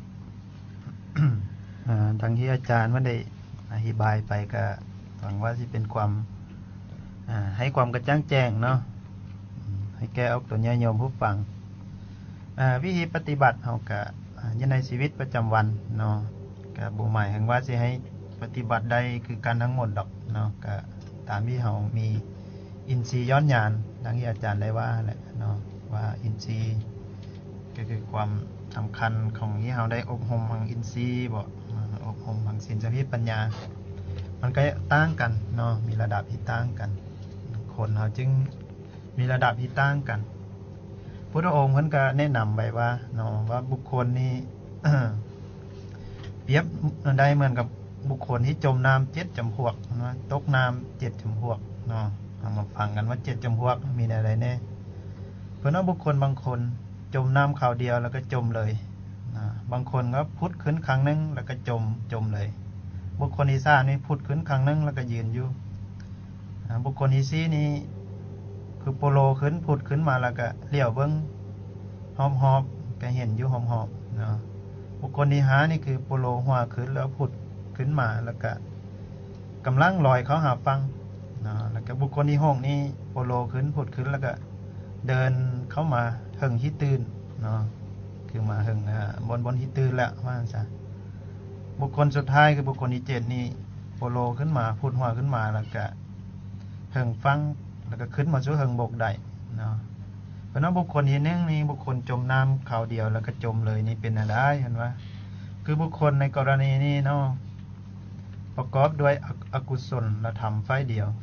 ทั้งที่อาจารย์ว่าได้อธิบายไปก็หวังว่าสิเป็นความให้ความกระจ่างแจ้งเนาะให้แก้ออกตัวญาติโยมผู้ฟังวิธีปฏิบัติเฮาก็อยู่ในชีวิตประจำวันเนาะก็บ่หมายถึงว่าสิให้ปฏิบัติได้คือการทั้งหมดดอกเนาะก็ตามที่เฮามีอินทรีย์ย้อนญาณดังที่อาจารย์ได้ว่าแหละเนาะว่าอินทรีย์ก็คือความสำคัญของที่เฮาได้อบรมทางอินทรีย์บ่อบรมทางศีลสมาธิปัญญามันก็ต่างกันเนาะมีระดับที่ต่างกันคนเฮาจึงมีระดับที่ต่างกันพุทธองค์เพิ่นก็แนะนำไว้ว่าเนาะว่าบุคคลนี้ เปรียบได้เหมือนกับบุคคลที่จมน้ำเจ็ดจำพวกเนาะตกน้ำเจ็ดจำพวกเนาะเอามาฟังกันว่าเจ็ดจำพวกมีอะไรแน่เพิ่นว่าบุคคลบางคนจมน้ำคราวเดียวแล้วก็จมเลยนะบางคนก็พุทธขึ้นครั้งนึงแล้วก็จมจมเลยบุคคลที่สามนี่พุทธขึ้นครั้งนึงแล้วก็ยืนอยู่บุคคลที่สี่นี่คือโปโลขึ้นพุทธขึ้นมาแล้วก็เลี้ยวเบิ้งหอบหอบก็เห็นอยู่หอบหอบเนาะบุคคลที่ห้านี่คือโปโลหัวขึ้นแล้วพุทธขึ้นมาแล้วก็กำลังลอยเขาหาฟังเนาะแล้วก็บุคคลที่หกนี่โปโลขึ้นพุทธขึ้นแล้วก็เดินเข้ามาหึงที่ตื่นเนาะคือมาหึงบนบนที่ตื่นแล้วว่าซะบุคคลสุดท้ายคือบุคคลที่เจ็ดนี่โปโลขึ้นมาพุทธหัวขึ้นมาแล้วก็หึงฟังแล้วก็ขึ้นมาสู่หึงบกได้เนาะเพราะนั้นบุคคลที่หนึ่งนี่บุคคลจมน้ำคราวเดียวแล้วก็จมเลยนี่เป็นอะไรเห็นว่าคือบุคคลในกรณีนี้เนาะประกอบด้วยอกุศลธรรมฝ่ายเดียวคื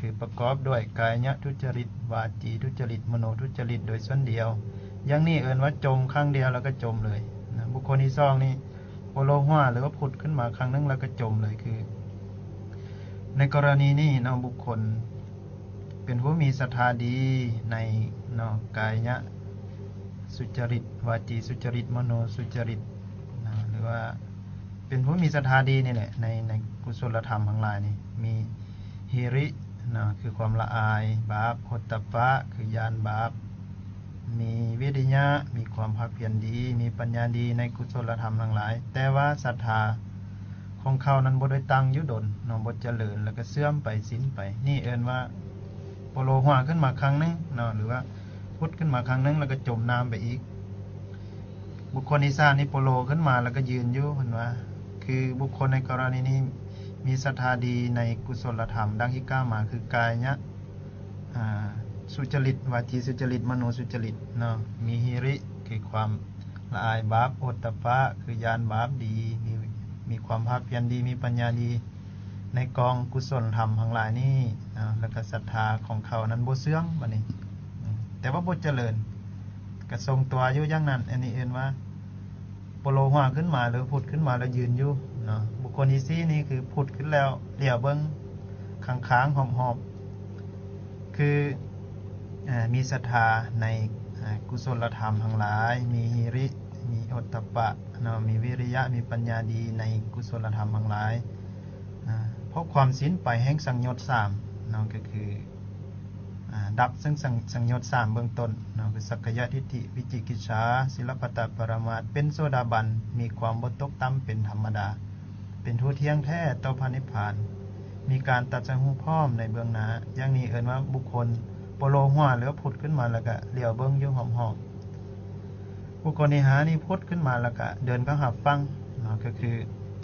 คือประกอบด้วยกายทุจริตวาจีทุจริตมโนทุจริตโดยส่วนเดียวอย่างนี้เอิ้นว่าจมครั้งเดียวแล้วก็จมเลยนะบุคคลที่สองนี่โปโลหัวหรือว่าผุดขึ้นมาครั้งนึงแล้วก็จมเลยคือในกรณีนี้เนาะบุคคลเป็นผู้มีศรัทธาดีในเนาะกายะสุจริตวาจีสุจริตมโนสุจริตนะหรือว่าเป็นผู้มีศรัทธาดีนี่แหละในในกุศลธรรมทั้งหลายนี่มีหิรินะคือความละอายบาปโหตตัปปะคือยานบาปมีวิริยะมีความภาคเพียรดีมีปัญญาดีในกุศลธรรมทั้งหลายแต่ว่าศรัทธาของเขานั้นบ่ได้ตั้งอยู่ดนเนาะบ่เจริญแล้วก็เสื่อมไปสิ้นไปนี่เอิ้นว่าโปโลหัวขึ้นมาครั้งนึงเนาะหรือว่าพุทธขึ้นมาครั้งนึงแล้วก็จมน้ำไปอีกบุคคลที่สามนี่โปโลขึ้นมาแล้วก็ยืนอยู่เพิ่นว่าคือบุคคลในกรณีนี้มีศรัทธาดีในกุศลธรรมดังที่กล่าวมาคือกายะอ่าสุจริตวาจีสุจริตมโนสุจริตเนาะมีหิริคือความละอายบาปโอตตัปปะคือยานบาปดีมีมีความภาคเพียรดีมีปัญญาดีในกองกุศลธรรมทั้งหลายนี้นะแล้วก็ศรัทธาของเขานั้นบ่เสื่อมบัดนี้แต่ว่าบ่เจริญก็ทรงตัวอยู่อย่างนั้นอันนี้เอิ้นว่าโปโลหัวขึ้นมาหรือผุดขึ้นมาแล้วยืนอยู่เนาะบุคคลที่สี่นี่คือผุดขึ้นแล้วเหลียวเบิ่งค้างๆหอมๆคือมีศรัทธาในกุศลธรรมทั้งหลายมีหิริมีโอตตัปปะเนาะมีวิริยะมีปัญญาดีในกุศลธรรมทั้งหลายเพราะความสิ้นไปแห่งสังโยชน์สามเนาะก็คือดับซึ่งสังโยชน์สามเบื้องต้นเนาะคือสักกายทิฏฐิวิจิกิจฉาศิลปตปรมาสเป็นโสดาบันมีความบ่ตกต่ำเป็นธรรมดาเป็นผู้เที่ยงแท้ต่อพระนิพพานมีการตัดสรู้พร้อมในเบื้องหน้าอย่างนี้เอิ้นว่าบุคคลโปโลหัวหรือผุดขึ้นมาแล้วก็เหลียวเบิ่งอยู่หอมๆบุคคลที่หานี่พุดขึ้นมาแล้วก็เดินเข้าหาฟังเนาะก็คือ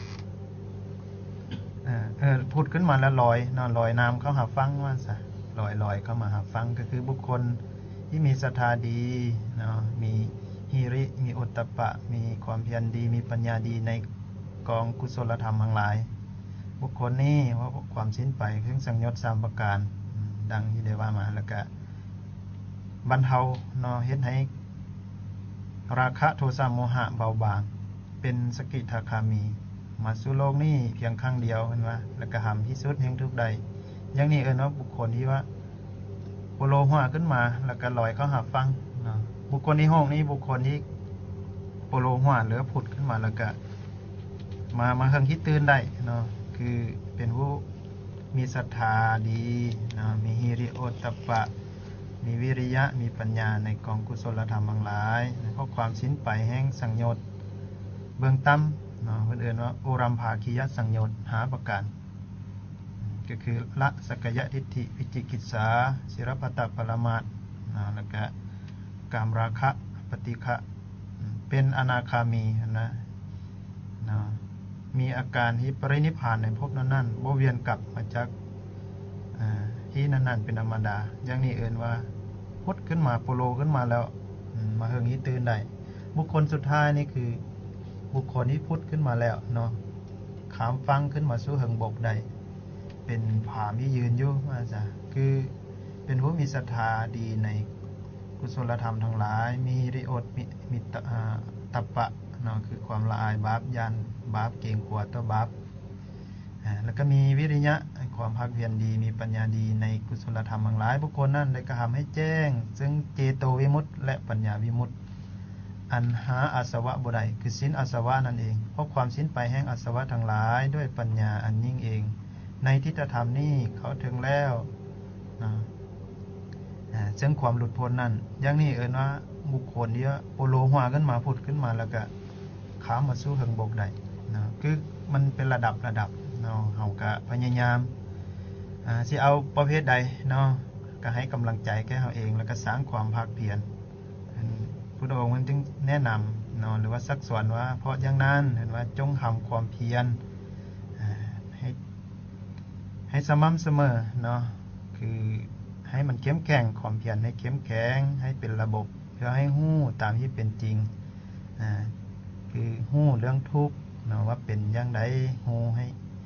เอ่อเออพุดขึ้นมาแล้วลอยเนาะลอยน้ำเข้าหาฟังว่าซะลอยลอยเข้ามาหาฟังก็คือบุคคลที่มีศรัทธาดีเนาะมีหิริมีโอตตัปปะมีความเพียรดีมีปัญญาดีในกองกุศลธรรมทั้งหลายบุคคลนี้ว่าความสิ้นไปถึงสังโยชน์สามประการดังที่ได้ว่ามาแล้วก็บรรเทาเนาะเฮ็ดให้ราคะโทสะโมหะเบาบางเป็นสกิทาคามีมาสู่โลกนี้เพียงครั้งเดียวเห็นว่าแล้วก็หำที่สุดแห่งทุกใดอย่างนี้เอิ้นว่าบุคคลที่ว่าโปโลหัวขึ้นมาแล้วก็ลอยเข้าหาฟังเนาะบุคคลที่ห้องนี้บุคคลที่โปโลหัวหรือผุดขึ้นมาแล้วก็มามาเฮิงคิดตื่นได้เนาะคือเป็นผู้มีศรัทธาดีนะมีหิริโอตตัปปะมีวิริยะมีปัญญาในกองกุศลธรรมทั้งหลายเพราะความสิ้นไปแห่งสังโยชน์เบื้องต่ำเนาะเพิ่นเอิ้นว่าโอรัมภาคียสังโยชน์หาประการก็คือละสักกายทิฏฐิวิจิกิจฉาศิรปตปรมาสนะแล้วก็กามราคะปฏิฆะเป็นอนาคามีนะนะมีอาการที่ปรินิพพานในภพนั้นๆบ่เวียนกลับมาจากที่นั้นๆเป็นธรรมดาอย่างนี้เอิ้นว่าพุทธขึ้นมาโปโลขึ้นมาแล้วมาเฮิงที่ตื่นได้บุคคลสุดท้ายนี่คือบุคคลที่พุทธขึ้นมาแล้วเนาะขามฟังขึ้นมาสู่เฮิงบกได้เป็นผามที่ยืนอยู่ว่าซะคือเป็นผู้มีศรัทธาดีในกุศลธรรมทั้งหลายมีริโอตมีมีตัปปะเนาะคือความละอายบาปยานบาปเกรงกลัวต่อบาปแล้วก็มีวิริยะความภาคเพียรดีมีปัญญาดีในกุศลธรรมทั้งหลายบุคคลนั้นได้กระทำให้แจ้งซึ่งเจโตวิมุตติและปัญญาวิมุตติอันหาอาสวะบ่ได้คือสิ้นอาสวะนั่นเองเพราะความสิ้นไปแห่งอาสวะทั้งหลายด้วยปัญญาอันยิ่งเองในทิฏฐธรรมนี้เขาถึงแล้วนะซึ่งความหลุดพ้นนั้นอย่างนี้เอิ้นว่าบุคคลที่โปโลหัวขึ้นมาพุดขึ้นมาแล้วก็ข้ามมาสู่เฮิงบกได้นะคือมันเป็นระดับระดับเนาะเฮาก็พยายามอ่าสิเอาประเภทใดเนาะก็ให้กำลังใจแก่เฮาเองแล้วก็สร้างความภาคเพียรพุทธองค์มันจึงแนะนำเนาะหรือว่าซักสอนว่าเพราะอย่างนั้นเห็นว่าจงทำความเพียรให้ให้สม่ำเสมอเนาะคือให้มันเข้มแข็งความเพียรให้เข้มแข็งให้เป็นระบบเพื่อให้ฮู้ตามที่เป็นจริงอ่าคือฮู้เรื่องทุกข์เนาะว่าเป็นอย่างไรฮู้ให้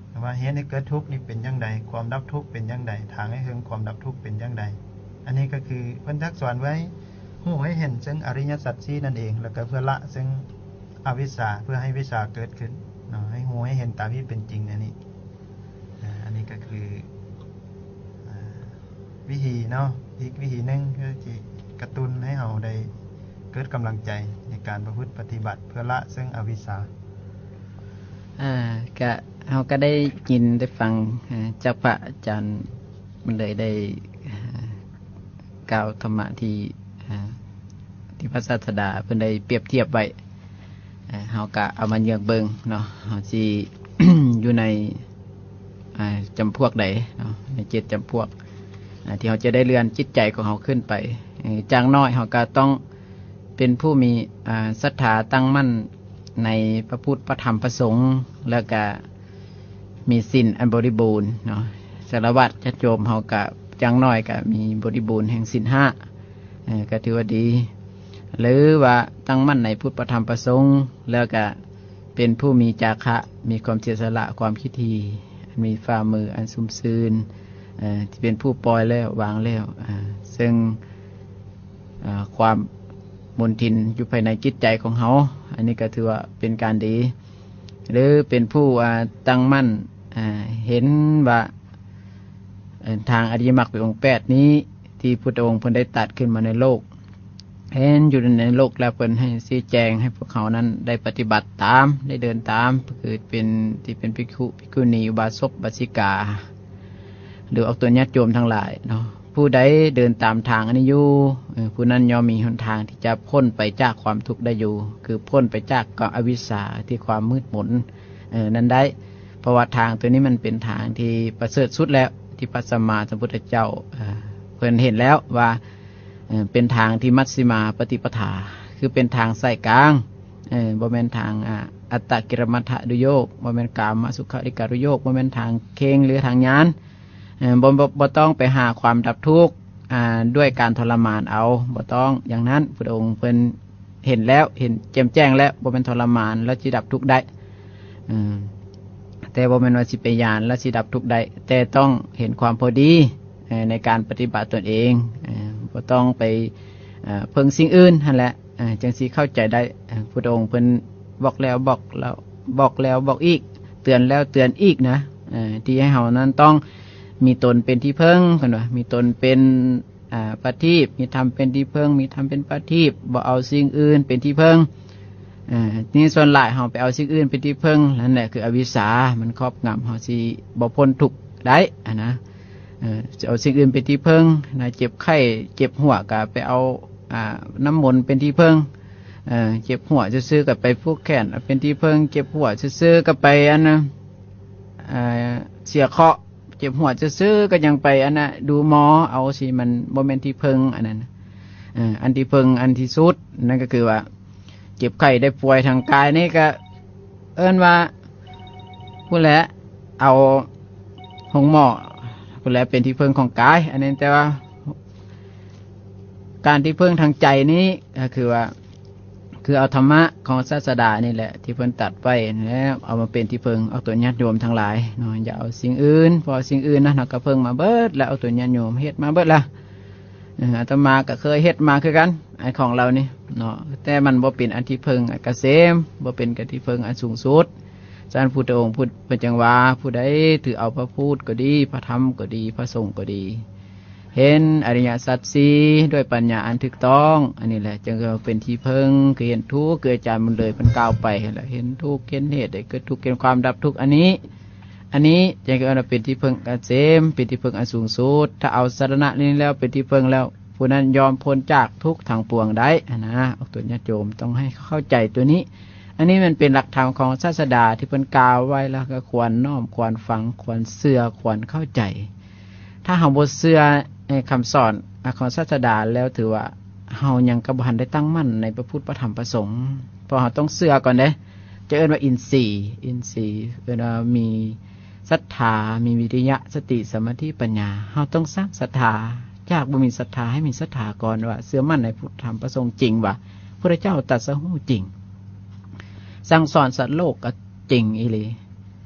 ว่าเหตุให้เกิดทุกข์นี่เป็นอย่างใดความดับทุกข์เป็นอย่างใดทางให้ถึงความดับทุกข์เป็นอย่างใดอันนี้ก็คือเพิ่นทักสอนไว้หูให้เห็นซึ่งอริยสัจสี่นั่นเองแล้วก็เพื่อละซึ่งอวิชชาเพื่อให้วิชาเกิดขึ้นเนาะให้หูให้เห็นตามที่เป็นจริงอันนี้อันนี้ก็คือวิธีเนาะอีกวิธีหนึ่งคือที่กระตุ้นให้เราได้เกิดกำลังใจในการประพฤติปฏิบัติเพื่อละซึ่งอวิชชาอ่าก็เราก็ได้ยินได้ฟังจากพระอาจารย์มันเลยได้กล่าวธรรมะที่ที่พระศาสดาเพิ่นได้เปรียบเทียบไว้เฮาก็เอามาเยือกเบิ่งเนาะเฮาสิ อยู่ในจำพวกใดเนาะในเจ็ดจำพวกที่เราจะได้เลื่อนจิตใจของเราขึ้นไปจากน้อยเราก็ต้องเป็นผู้มีศรัทธาตั้งมั่นในพระพุทธพระธรรมพระสงฆ์แล้วก็มีศีลอันบริบูรณ์เนาะสารวัตรญาติโยมเราก็จังน้อยก็มีบริบูรณ์แห่งศีลห้าก็ถือว่าดีหรือว่าตั้งมั่นในพุทธพระธรรมพระสงฆ์แล้วก็เป็นผู้มีจาคะมีความเสียสละความคิดทีมีฝ่ามืออันสุ่มซืนที่เป็นผู้ปล่อยแล้ววางแล้วซึ่งความมนทินอยู่ภายในจิตใจของเขาอันนี้ก็ถือว่าเป็นการดีหรือเป็นผู้ตั้งมั่นเห็นว่าทางอริยมรรคเป็นองค์แปดนี้ที่พุทธองค์เพิ่นได้ตัดขึ้นมาในโลกเห็นอยู่ในโลกแล้วเพิ่นให้ชี้แจงให้พวกเขานั้นได้ปฏิบัติตามได้เดินตามคือเป็นที่เป็นภิกขุภิกขุณีอุบาสกอุบาสิกาหรือออกตัวญาติโยมทั้งหลายเนาะผู้ใดเดินตามทางอันนี้อยู่ผู้นั้นย่อมมีหนทางที่จะพ้นไปจากความทุกข์ได้อยู่คือพ้นไปจากกองอวิชชาที่ความมืดมนนั้นได้เพราะว่าทางตัวนี้มันเป็นทางที่ประเสริฐสุดแล้วที่พระสัมมาสัมพุทธเจ้าเพิ่นเห็นแล้วว่าเป็นทางที่มัชฌิมาปฏิปทาคือเป็นทางสายกลางบ่แม่นทางอัตตกิรมัฏฐดุโยคบ่แม่นกามสุขาริการุโยคบ่แม่นทางเคงหรือทางญาณบ่บ่ต้องไปหาความดับทุกข์ด้วยการทรมานเอาบ่ต้องอย่างนั้นพระองค์เพิ่นเห็นแล้วเห็นแจ่มแจ้งแล้วบ่เป็นทรมานแล้วสิดับทุกข์ได้แต่บ่แม่นว่าสิไปญาณแล้วสิดับทุกข์ได้แต่ต้องเห็นความพอดีในการปฏิบัติตนเองบ่ต้องไปเพิ่งสิ่งอื่นนั่นแหละจังสิเข้าใจได้พระองค์เพิ่นบอกแล้วบอกแล้วบอกแล้วบอกอีกเตือนแล้วเตือนอีกนะที่ให้เฮานั้นต้องมีตนเป็นที่พึ่งกันว่ามีตนเป็นปฏิบมีธรรมเป็นที่พึ่งมีธรรมเป็นปฏิบบ่เอาสิ่งอื่นเป็นที่พึ่งนี่ส่วนหลายเฮาไปเอาสิ่งอื่นเป็นที่พึ่งนั่นแหละคืออวิชชามันครอบงำเฮาสิบ่พ้นทุกข์ได้อ่ะนะจะเอาสิ่งอื่นเป็นที่พึ่งนะเจ็บไข้เจ็บหัวก็ไปเอาน้ำมนต์เป็นที่พึ่งเจ็บหัวซื่อๆก็ไปผูกแขนเป็นที่พึ่งเจ็บหัวซื่อๆก็ไปอันนะเสียเคราะห์เจ็บหัวซื่อๆก็ยังไปอันน่ะดูหมอเอาสิมันบ่แม่นที่พึ่งอันนั้นอันที่พึ่งอันที่สุดนั่นก็คือว่าเจ็บไข้ได้ป่วยทางกายนี่ก็เอิ้นว่าผู้แลเอาของหมอผู้แลเป็นที่พึ่งของกายอันนี้แต่ว่าการที่พึ่งทางใจนี้ก็คือว่าคือเอาธรรมะของศาสดานี่แหละที่เพิ่นตัดไว้แล้วเอามาเป็นที่พึ่งเอาตัวญาติโยมทั้งหลายเนาะอย่าเอาสิ่งอื่นพอสิ่งอื่นนะเราก็เพิ่งมาเบิดแล้วเอาตัวญาติโยมเฮ็ดมาเบิดละอาตมาก็เคยเฮ็ดมาคือกันไอ้ของเรานี่เนาะแต่มันบ่เป็นอันที่พึ่งเกษมบ่เป็นกที่พึ่งอันสูงสุดท่านพุทธองค์พูดเป็นจังว่าผู้ใดถือเอาพระพุทธก็ดีพระธรรมก็ดีพระสงฆ์ก็ดีเห็นอริยสัจสี่ด้วยปัญญาอันถูกต้องอันนี้แหละจึงเป็นที่พึ่งคือเห็นทุกข์เกิดจากมันเลยมันกล่าวไปแล้วเห็นทุกข์เห็นเหตุได้เกิดทุกข์เกิดความดับทุกข์อันนี้อันนี้จึงก็เป็นที่พึ่งเกษมเป็นที่พึ่งอันสูงสุดถ้าเอาสรณะนี้แล้วเป็นที่พึ่งแล้วผู้นั้นยอมพ้นจากทุกข์ทางปวงได้นะเอาตัวญาติโยมต้องให้เข้าใจตัวนี้อันนี้มันเป็นหลักธรรมของศาสดาที่เพิ่นกล่าวไว้แล้วก็ควรน้อมควรฟังควรเชื่อควรเข้าใจถ้าเฮาบ่เชื่อคำสอนของศาสดาแล้วถือว่าเฮายังกระบันได้ตั้งมั่นในพระพุทธพระธรรมพระสงฆ์เพราะเฮาต้องเชื่อก่อนเด้จะเอิ้นว่าอินทรีย์อินทรีย์เอิ้นว่ามีศรัทธามีวิริยะสติสมาธิปัญญาเฮาต้องสร้างศรัทธาจากบ่มีศรัทธาให้มีศรัทธาก่อนว่าเชื่อมั่นในพุทธธรรมพระสงฆ์จริงว่าพระเจ้าตรัสรู้จริงสั่งสอนสัตว์โลกก็จริงอีหลี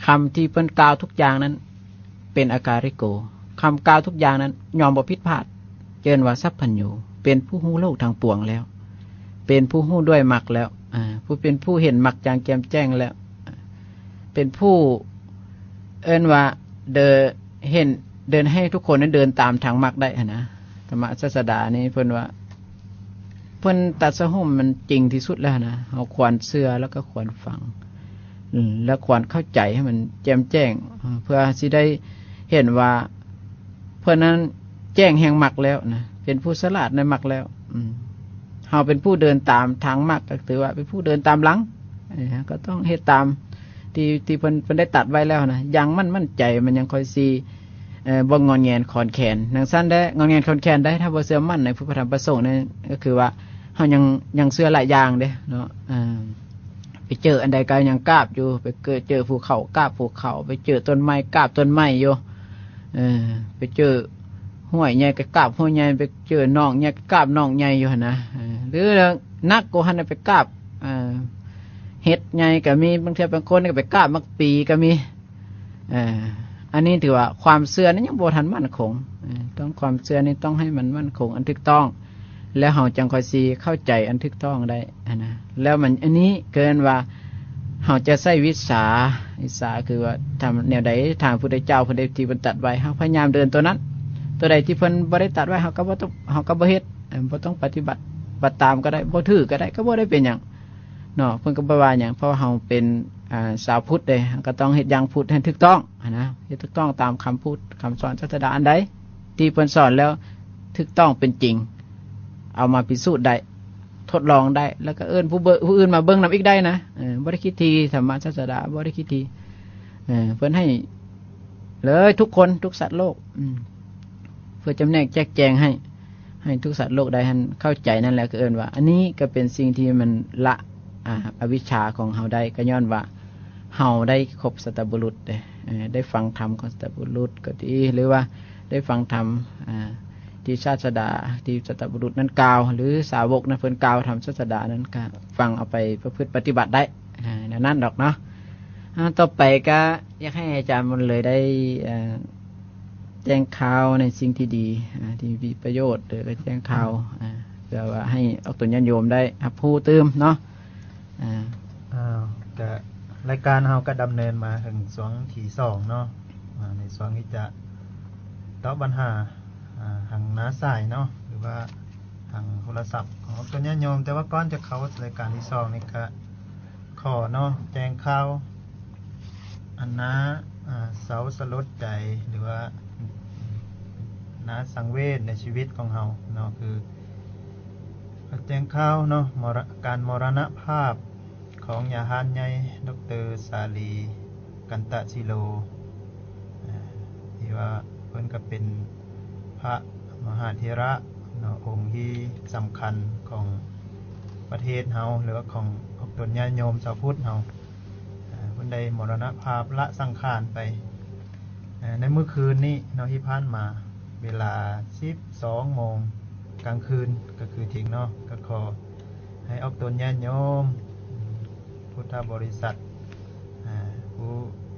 คำที่เพิ่นกล่าวทุกอย่างนั้นเป็นอาการิโกคำกล่าวทุกอย่างนั้นยอมบ่ผิดพลาดเจิญว่าสัพพัญญูเป็นผู้ฮู้โลกทางปวงแล้วเป็นผู้ฮู้ด้วยมรรคแล้วอ่าผู้เป็นผู้เห็นมรรคจางแจ่มแจ้งแล้วเป็นผู้เอิ้นว่าเดินเห็นเดินให้ทุกคนนั้นเดินตามทางมรรคได้นะธรรมศาสดานี่เพิ่นว่าเพิ่นตัดสหุมมันจริงที่สุดแล้วนะเฮาควรเชื่อแล้วก็ควรฟังแล้วควรเข้าใจให้มันแจ่มแจ้งเพื่อสิได้เห็นว่าเพื่อนนั้นแจ้งแห่งมรรคแล้วนะเป็นผู้ฉลาดในมรรคแล้วเฮาเป็นผู้เดินตามทางมรรคก็ถือว่าเป็นผู้เดินตามหลังก็ต้องเฮ็ดตามที่ที่เพิ่นเพิ่นได้ตัดไว้แล้วนะยังมั่นมั่นใจมันยังคอยซีเอ่อบ่งอนแงนขอนแขนนังสั้นได้งอนแงนขอนแขนได้ถ้าบ่เชื่อมั่นในพระธรรมประสงค์นั่นก็คือว่าเฮายังยังเชื่อหลายอย่างเด้เนาะอ่าไปเจออันใดก็ยังกราบอยู่ไปเกิดเจอภูเขากราบภูเขาไปเจอต้นไม้กราบต้นไม้อยู่เออไปเจอห้วยใหญ่ก็กราบห้วยใหญ่ไปเจอหนองใหญ่ก็กราบหนองใหญ่อยู่หั่นนะหรือนักกว่าหั่นไปกราบอ่าเฮ็ดใหญ่ก็มีบางทีบางคนก็ไปกราบมักปีก็มีเอ่ออันนี้ถือว่าความเชื่อนั้นยังบ่ทันมั่นคงต้องความเชื่อนี่ต้องให้มันมั่นคงอันถูกต้องแล้วเฮาจังค่อยสิเข้าใจอันถูกต้องได้นะแล้วมันอันนี้เกินว่าเฮาจะใช้วิสาวิสาคือว่าทำแนวใดทางพุทธเจ้าเพิ่นได้ที่เพิ่นตัดไว้เฮาพยายามเดินตัวนั้นตัวใดที่เพิ่นบ่ได้ตัดไว้เฮาก็บ่ต้องเฮาก็บ่เฮ็ดบ่ต้องปฏิบัติบัติตามก็ได้บ่ถือก็ได้ก็บ่ได้เป็นหยังเนาะเพิ่นก็บ่ว่าหยังเพราะเฮาเป็นอ่าสาวพุทธเด้ก็ต้องเฮ็ดอย่างพุทธให้ถูกต้องนะเฮ็ดถูกต้องตามคำพูดคำสอนศาสดาอันใดที่เพิ่นสอนแล้วถูกต้องเป็นจริงเอามาพิสูจน์ได้ทดลองได้แล้วก็เอิ้นผู้เบิ่งผู้อื่นมาเบิ่งนำอีกได้นะเออบ่ได้คิดทีธรรมศาสดาบ่ได้คิดทีเออเพิ่นให้เลยทุกคนทุกสัตว์โลกอืมเพื่อจำแนกแจกแจงให้ให้ทุกสัตว์โลกได้หันเข้าใจนั่นแหละคือเอิ้นว่าอันนี้ก็เป็นสิ่งที่มันละอ่าอวิชชาของเฮาได้ก็ย้อนว่าเฮาได้ครบสัตบุรุษได้เออได้ฟังธรรมของสัตบุรุษก็ดีหรือว่าได้ฟังธรรมอ่าที่ศาสดาที่สัตบุรุษนั้นกล่าวหรือสาวกนั้นเพิ่นกล่าวธรรมศาสดานั้นก็ฟังเอาไปประพฤติปฏิบัติได้อ่านั่นดอกเนาะอ่าต่อไปก็อยากให้อาจารย์มันเลยได้อ่าแจ้งข่าวในสิ่งที่ดีอ่าที่มีประโยชน์หรือแจ้งข่าวอ่าเพื่อว่าให้เอาตัวญาติโยมได้รับรู้ตื่มเนาะอ่าอ้าวก็รายการเฮาก็ดำเนินมาถึงช่วงที่สองเนาะอ่าในช่วงที่จะตอบปัญหาอ่าทางหน้าสายเนาะหรือว่าทางโทรศัพท์ของตัวญาติโยมแต่ว่าก่อนจะเข้ารายการที่สองนี่ก็ขอเนาะแจ้งข่าวอันนะอ่าเสาสลดใจหรือว่านะสังเวชในชีวิตของเฮาเนาะคือแจ้งข่าวเนาะมรการมรณภาพของยาหานใหญ่ดร.สาลีกันตะชิโลที่ว่าเพิ่นก็เป็นพระมหาเถระเนาะองค์ที่สำคัญของประเทศเฮาหรือว่าของตนญาติโยมชาวพุทธเฮาเพิ่นได้มรณภาพละสังขารไปในเมื่อคืนนี้เนาะที่ผ่านมาเวลา สิบสองโมงกลางคืนก็คือทิ้งเนาะก็ขอให้ออกตนญาติโยมพุทธบริษัทผู้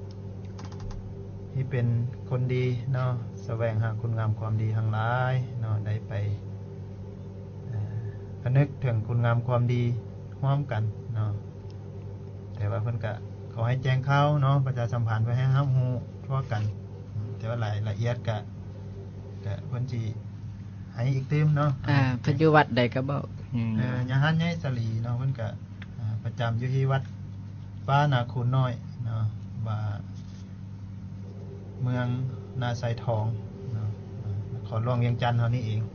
ที่เป็นคนดีเนาะแสวงหาคุณงามความดีทั้งหลายเนาะได้ไประลึกถึงคุณงามความดีร่วมกันเนาะแต่ว่าเพิ่นก็ขอให้แจ้งข่าวเนาะประชาสัมพันธ์ไว้ให้รับรู้ทั่วกันแต่ว่าหลายละเอียดก็ก็เพิ่นสิให้อีกเติมเนาะอ่าพระอยู่วัดใดก็บอกเอ่อยาหานใหญ่สลีเนาะเพิ่นก็ประจำอยู่ที่วัดป้านาคูนน้อยเนาะว่าเมืองนาไซทองเนาะขอหลวงเวียงจันทน์เฮานี่เอง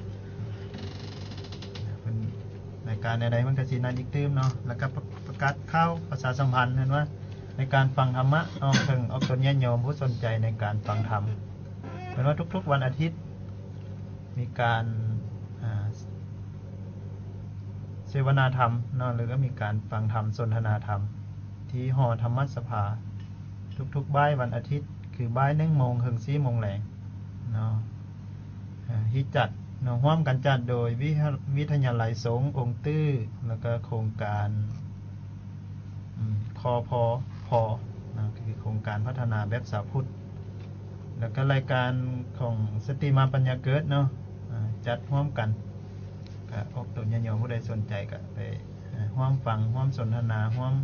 เป็นในการใดๆมันก็สินั้นอีกเติมเนาะแล้วก็ประกาศข่าวประชาสัมพันธ์นั่นว่าในการฟังธรรมะเนาะถึงออกตนญาติโยมผู้สนใจในการฟังธรรมเป็นว่าทุกๆวันอาทิตย์มีการเสวนาธรรมเนาะหรือก็มีการฟังธรรมสนทนาธรรมที่หอธรรมสภาทุกๆบ่ายวันอาทิตย์คือบ่ายหนึ่งโมงถึงสี่โมงแลงเนาะที่จัดเนาะร่วมกันจัดโดยวิทยาลัยสงฆ์องค์ตื้อแล้วก็โครงการคอพอพอนะคือคือโครงการพัฒนาแบบสาวพุทธแล้วก็รายการของสตรีมาปัญญาเกิดเนาะจัดร่วมกันก็อบตุนญาติโยมผู้ใดสนใจก็ไปร่วมฟังร่วมสนทนาร่วม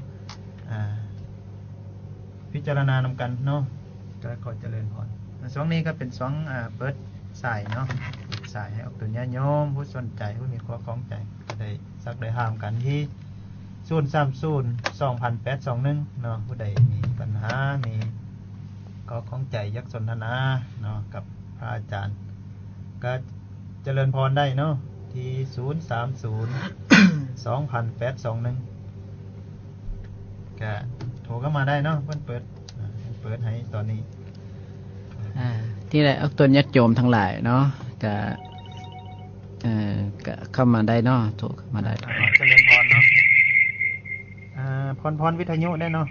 พิจารณานำกันเนาะก็ขอเจริญพรช่วงนี้ก็เป็นช่วงเปิดสายเนาะสายให้อบตุนญาติโยมผู้สนใจผู้มีข้อข้องใจก็ได้สักได้ห้ามกันที่ศูนย์สามศูนย์สองพันแปดสองหนึ่งเนาะผู้ใดมีปัญหามีก็ข้องใจยักสนทนาเนาะกับพระอาจารย์ก็เจริญพรได้เนาะที่ศูนย์สามศูนย์สองพันแปดสองหนึ่งก็โทรเข้ามาได้เนาะเพิ่นเปิดเปิดให้ตอนนี้ที่ไหนเอาตัวญาติโยมทั้งหลายเนาะก็เอ่อก็เข้ามาได้เนาะโทรเข้ามาได้เจริญพรเนาะอ่าพรพรวิทยุได้เนาะ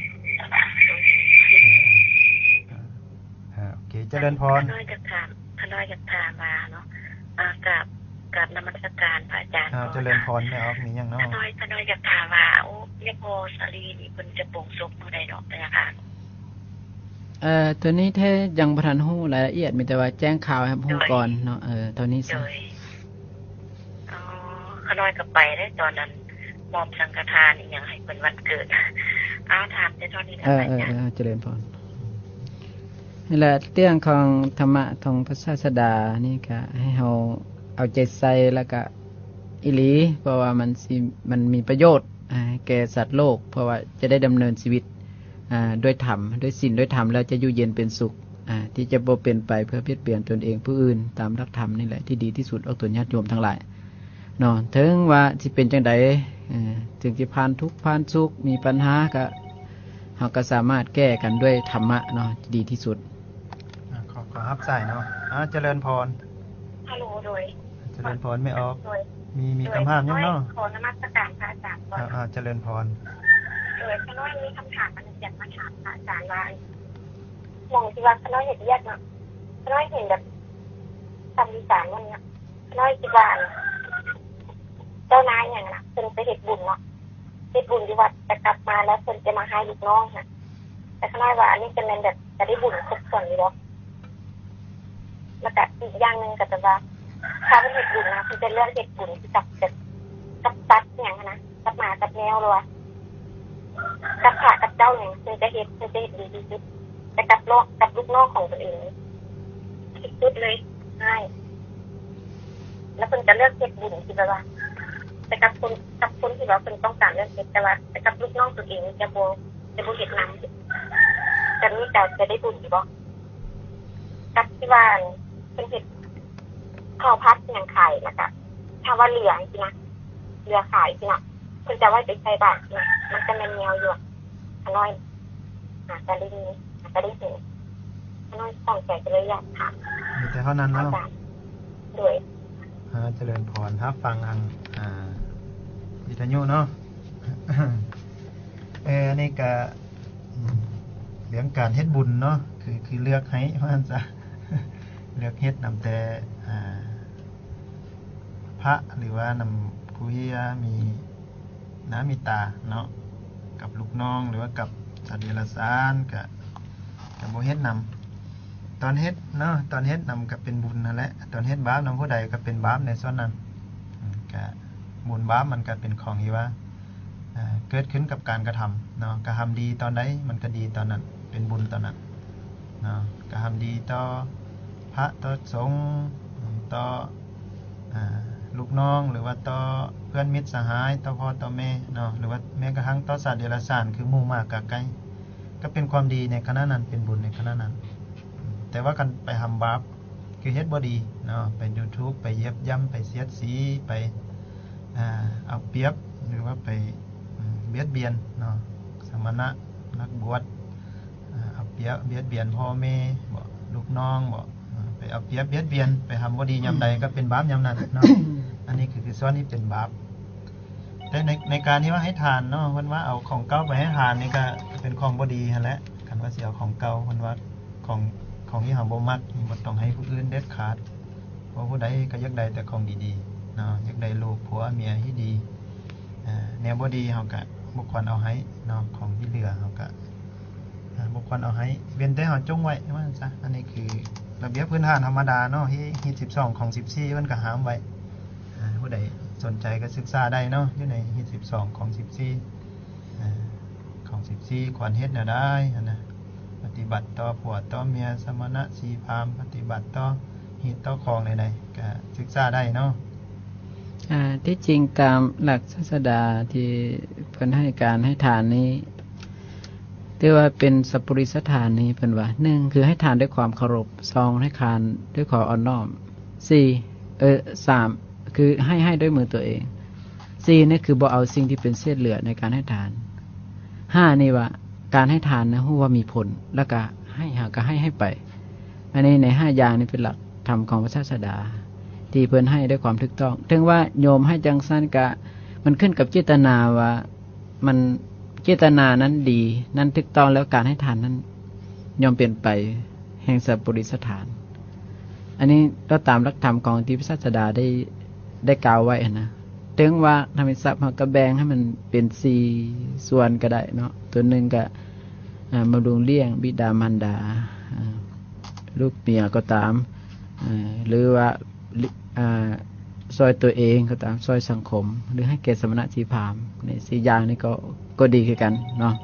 โอเคเจริญพรพระน้อยจะถามพระน้อยจะถามมาเนาะอ่ากับกับนมัสการพระอาจารย์เจริญพรแม่ออกมีอย่างเนาะพระน้อยพระน้อยจะถามว่าโอ้ยโพสาลีนี่เพิ่นจะปลูกศพเมื่อใดดอกนะคะเอ่อตัวนี้แท้ยังบ่ทันฮู้รายละเอียดมีแต่ว่าแจ้งข่าวให้ฮู้ก่อนเนาะเออตัวนี้ซะอ๋อพระน้อยก็ไปได้ตอนนั้นมอบสังฆทานอีหยังให้เพิ่นวันเกิดอ้าวถามแต่ตอนนี้นะอาจารย์เออๆเจริญพรนี่แหละเรื่องของธรรมะของพระศาสดานี่ก็ให้เฮาเอาใจใส่แล้วก็อีหลีเพราะว่ามันสิมันมีประโยชน์แก่สัตว์โลกเพราะว่าจะได้ดำเนินชีวิตด้วยธรรมด้วยศีลด้วยธรรมแล้วจะอยู่เย็นเป็นสุขที่จะบ่เป็นไปเพื่อเพียรเปลี่ยนตนเองผู้อื่นตามหลักธรรมนี่แหละที่ดีที่สุดเอาตัวญาติโยมทั้งหลายเนาะถึงว่าสิเป็นจังได๋ถึงสิผ่านทุกข์ผ่านสุขมีปัญหาก็เฮาก็สามารถแก้กันด้วยธรรมะเนาะดีที่สุดขอขอรับสายเนาะอ่าเจริญพรฮัลโหลโดยเจริญพรไม่ออกมีมีคำถามยังเนาะขอนมัสการพระอาจารย์ก่อนอ่าเจริญพรโดยพระน้อยมีคำถามอันนึงอยากมาถามพระอาจารย์ว่ามองที่ว่าพระน้อยเห็นแยกเนาะพระน้อยเห็นแบบทำวิจารณ์ว่าเนี่ยพระน้อยคิดว่าเจ้านายอย่างน่ะเพิ่นไปเฮ็ดบุญเนาะเฮ็ดบุญที่วัดแต่กลับมาแล้วเพิ่นจะมาให้ลูกน้องค่ะแต่พระน้อยว่าอันนี้เป็นแบบจะได้บุญครบส่วนอยู่บ่แล้วก็อีกอย่างนึงก็จะว่าถ้าเป็นเฮ็ดบุญนะคือจะเลือกเฮ็ดบุญที่กับกับตัดอย่างนะกับหมากับแมวเลยว่ะกับขากับเจ้าอย่างคือจะเฮ็ดคือจะเฮ็ดดีที่สุดแต่กับโลกกับลูกน้องของตัวเองคิดสุดเลยใช่แล้วเพิ่นจะเลือกเฮ็ดบุญที่แบบว่าแต่กับคนกับคนที่ว่าเพิ่นต้องการเลือกเฮ็ดแต่ว่าแต่กับลูกน้องตัวเองจะบ่จะบ่เฮ็ดนำจะมีแต่จะได้บุญอยู่บ่กับที่ว่าเพิ่นเฮ็ดข้าวพัดอย่างไข่แล้วก็ถ้าว่าเหลือจริงนะเหลือขายจริงนะคุณจะไว้ไปใส่บาตรนะมันจะเป็นแนวอยู่อร่อยอาจจะได้ยินอาจจะได้เห็นอร่อยต้องใจจะเลยอยากถามมีแต่เท่านั้นเนาะด้วยฮะเจริญพรครับฟังทางอ่าวิทยุเนาะเออนี่ก็เรื่องการเฮ็ดบุญเนาะคือคือเลือกให้ว่าจะเลือกเฮ็ดนำแต่อ่าพระหรือว่านำผู้ที่มีน้ามีตาเนาะกับลูกน้องหรือว่ากับสัตว์เดรัจฉานกับกับบ่เฮ็ดนำตอนเฮ็ดเนาะตอนเฮ็ดนำก็เป็นบุญนั่นแหละตอนเฮ็ดบาปนำผู้ใดก็เป็นบาปในส่วนนั้นก็บุญบาปมันก็เป็นของที่ว่าเกิดขึ้นกับการกระทำเนาะกระทำดีตอนใดมันก็ดีตอนนั้นเป็นบุญตอนนั้นเนาะกระทำดีต่อพระต่อสงฆ์ต่ออ่าลูกน้องหรือว่าต่อเพื่อนมิตรสหายต่อพ่อต่อแม่เนาะหรือว่าแม้กระทั่งต่อสัตว์เดรัจฉานคือหมู่มากกะไกลก็เป็นความดีในขณะนั้นเป็นบุญในขณะนั้นแต่ว่ากันไปทำบาปคือเฮ็ดบ่ดีเนาะไปดูถูกไปเหยียบย่ำไปเสียดสีไปอ่าเอาเปรียบหรือว่าไปเบียดเบียนเนาะสมณะนักบวชเอาเปรียบเบียดเบียนพ่อแม่บ่ลูกน้องบ่ไปเอาเปรียบเบียดเบียนไปทำบ่ดียามใดก็เป็นบาปยามนั้นเนาะอันนี้คือคือส่วนนี้เป็นบาปแต่ในในการที่ว่าให้ทานเนาะเพิ่นว่าเอาของเก่าไปให้ทานนี่ก็เป็นของบ่ดีหั่นแหละคันว่าสิเอาของเก่าเพิ่นว่าของของที่เฮาบ่มักบ่ต้องให้ผู้อื่นเด็ดขาดเพราะผู้ใดก็อยากได้แต่ของดีๆเนาะอยากได้ลูกผัวเมียที่ดีอ่าแนวบ่ดีเฮาก็บ่ควรเอาให้เนาะของที่เหลือเฮาก็บุคคลเอาให้เว้นแต่เฮาจงไว้ว่าซั่นซะอันนี้คือระเบียบพื้นฐานธรรมดาเนาะที่ฮีตสิบสองของสิบสี่มันก็ห้ามไว้อ่าผู้ใดสนใจก็ศึกษาได้เนาะอยู่ในฮีตสิบสองของสิบสี่อ่าของสิบสี่ควรเฮ็ดแนวใดอันนะปฏิบัติต่อผัวต่อเมียสมณะสีพราหมณ์ปฏิบัติต่อฮีตต่อของใดๆก็ศึกษาได้เนาะอ่าที่จริงตามหลักศาสดาที่เพิ่นให้การให้ทานนี้ถือว่าเป็นสัพปริสทานนี้เพิ่นว่าหนึ่งคือให้ทานด้วยความเคารพสองให้ทานด้วยความอ่อนน้อมสี่เออสามคือให้ให้ด้วยมือตัวเองสี่นี่คือบ่เอาสิ่งที่เป็นเศษเหลือในการให้ทานห้านี่ว่าการให้ทานนะฮู้ว่ามีผลแล้วก็ให้หาก็ให้ให้ไปอันนี้ในห้าอย่างนี้เป็นหลักธรรมของพระศาสดาที่เพิ่นให้ด้วยความถูกต้องถึงว่าโยมให้จังซั่นกะมันขึ้นกับเจตนาว่ามันเจตนานั้นดีนั้นถูกต้องแล้วการให้ทานนั้นยอมเปลี่ยนไปแห่งสัพปริสถานอันนี้ก็ตามหลักธรรมของที่พระศาสดาได้ได้กล่าวไว้นะถึงว่าทำให้ทรัพย์เราก็แบ่งให้มันเป็นสี่ส่วนก็ได้เนาะตัวหนึ่งก็มาดูเลี้ยงบิดามารดาลูกเมียก็ตามหรือว่าซอยตัวเองก็ตามซอยสังคมหรือให้แก่สมณะชีพราหมณ์ในสี่อย่างนี้ก็ก็ดีคือกันเนาะ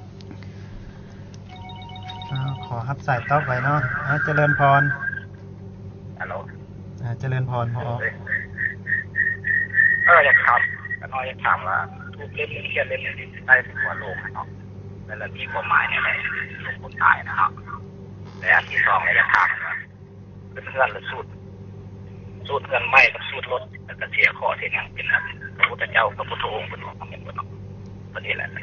ขอรับสายต่อไปเนาะเจริญพรฮัลโหลเจริญพรพอเอออยากถามก็น้อยอยากถามว่าทุกเล่มนี้เขียนเล่มนี้ได้ถึงหัวโลกเนาะแล้วมีความหมายในอะไรลงคนตายนะครับและอันที่สองเลยอยากถามว่าเป็นเงื่อนหรือสูตรสูตรเงื่อนไม้กับสูตรรถแล้วก็เสียข้อที่ยังเป็นพระพุทธเจ้าพระพุทธองค์เป็นของเป็นบนประเทศแหละ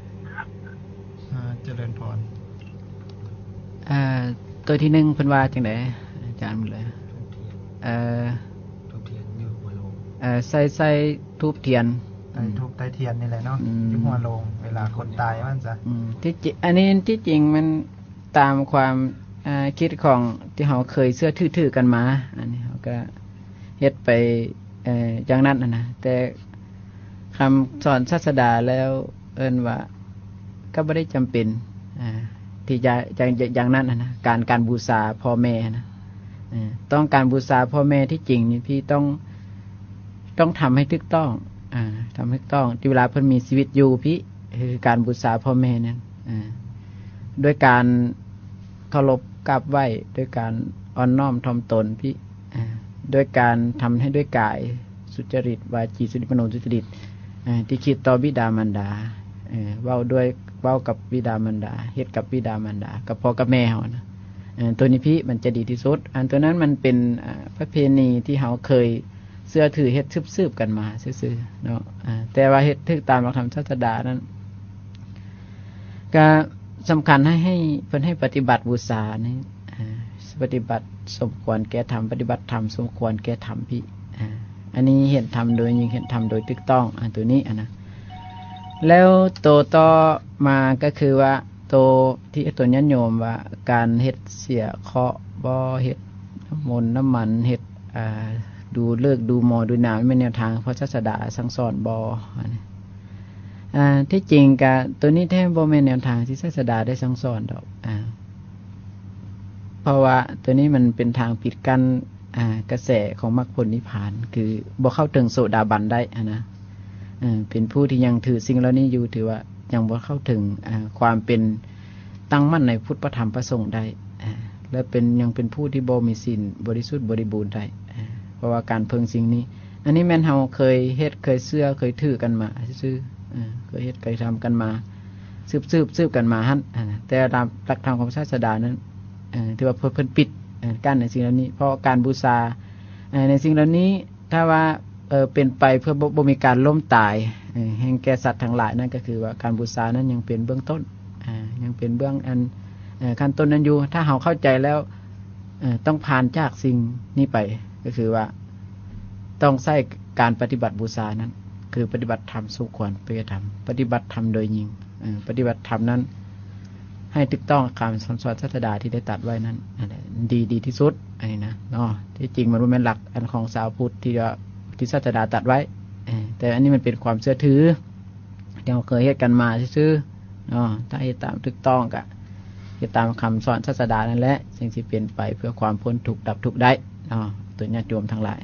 เจริญพรอ่าตัวที่หนึ่งเพิ่นว่าจังได๋อาจารย์หมดเลยเอ่อทูบเทียนอยู่หัวโลงเอ่อใส่ใส่ทูบเทียนใส่ทูบใต้เทียนนี่แหละเนาะอยู่หัวโลงเวลาคนตายว่าซั่นซะอืมที่จริงอันนี้ที่จริงมันตามความอ่าคิดของที่เฮาเคยเชื่อถือๆกันมาอันนี้เฮาก็เฮ็ดไปเอ่ออย่างนั้นน่ะนะแต่คำสอนศาสดาแล้วเอิ้นว่าก็บ่ได้จำเป็นอ่าที่จะอย่างอย่างนั้นนะการการบูชาพ่อแม่นะต้องการบูชาพ่อแม่ที่จริงนี่พี่ต้องต้องทำให้ถูกต้องอ่าทำให้ถูกต้องที่เวลาเพิ่นมีชีวิตอยู่พี่คือการบูชาพ่อแม่นั้นอ่าด้วยการเคารพกราบไหว้ด้วยการอ่อนน้อมถ่อมตนพี่อ่าด้วยการทำให้ด้วยกายสุจริตวาจีสุจริตมโนสุจริตอ่าที่คิดต่อบิดามารดาเอ่อเว้าด้วยเว้ากับบิดามารดาเฮ็ดกับบิดามารดากับพ่อกับแม่เฮานะเอ่อตัวนี้พี่มันจะดีที่สุดอันตัวนั้นมันเป็นอ่าประเพณีที่เฮาเคยเชื่อถือเฮ็ดสืบๆกันมาซื่อๆเนาะอ่าแต่ว่าเฮ็ดถูกตามหลักธรรมศาสดานั้นก็สำคัญให้ให้เพิ่นให้ปฏิบัติบูชานี่อ่าปฏิบัติสมควรแก่ธรรมปฏิบัติธรรมสมควรแก่ธรรมพี่อ่าอันนี้เห็นธรรมโดยยิ่งเห็นธรรมโดยถูกต้องอันตัวนี้อ่ะนะแล้วตัวต่อมาก็คือว่าตัวที่ตัวยันโยมว่าการเฮ็ดเสียเคาะบ่เฮ็ดน้ำมนต์น้ำมันเฮ็ดอ่าดูเลิกดูหมอดูหนาวไม่แนวทางเพราะศาสดาสั่งสอนบ่อันนี้อ่าที่จริงก็ตัวนี้แท้บ่แม่นแนวทางที่ศาสดาได้สั่งสอนดอกอ่าเพราะว่าตัวนี้มันเป็นทางปิดกั้นอ่ากระแสของมรรคผลนิพพานคือบ่เข้าถึงโสดาบันได้อ่ะนะเป็นผู้ที่ยังถือสิ่งเหล่านี้อยู่ถือว่ายังบ่เข้าถึงความเป็นตั้งมั่นในพุทธธรรมประสงค์ได้และเป็นยังเป็นผู้ที่บ่มีศีลบริสุทธิ์บริบูรณ์ได้เพราะว่าการเพิ่งสิ่งนี้อันนี้แม่นเฮาเคยเฮ็ดเคยเชื่อเคยถือกันมาซื่อๆเคยเฮ็ดเคยทำกันมาสืบๆสืบกันมาหั่นแต่ตามหลักธรรมของศาสดานั้นถือว่าเพิ่นปิดกั้นในสิ่งเหล่านี้เพราะการบูชาในสิ่งเหล่านี้ถ้าว่าเออเป็นไปเพื่อบ่มีการล้มตายแห่งแก่สัตว์ทั้งหลายนั่นก็คือว่าการบูชานั้นยังเป็นเบื้องต้นอ่ายังเป็นเบื้องอันเอ่อขั้นต้นนั้นอยู่ถ้าเฮาเข้าใจแล้วเอ่อต้องผ่านจากสิ่งนี้ไปก็คือว่าต้องใช้การปฏิบัติบูชานั้นคือปฏิบัติธรรมสุขควรปฏิบัติธรรมปฏิบัติธรรมโดยยิ่งเอ่อปฏิบัติธรรมนั้นให้ถูกต้องคำสอนศาสดาที่ได้ตรัสไว้นั้นดีดีที่สุดอันนี้นะเนาะที่จริงมันเป็นหลักอันของชาวพุทธที่ว่าที่ศาสดาตัดไว้แต่อันนี้มันเป็นความเชื่อถือที่เราเคยเฮ็ดกันมาซื่อๆเนาะถ้าเฮ็ดตามถูกต้องก็คือตามคำสอนศาสดานั่นแหละจึงสิเป็นไปเพื่อความพ้นทุกข์ดับทุกข์ได้เนาะตัวญาติโยมทั้งหลาย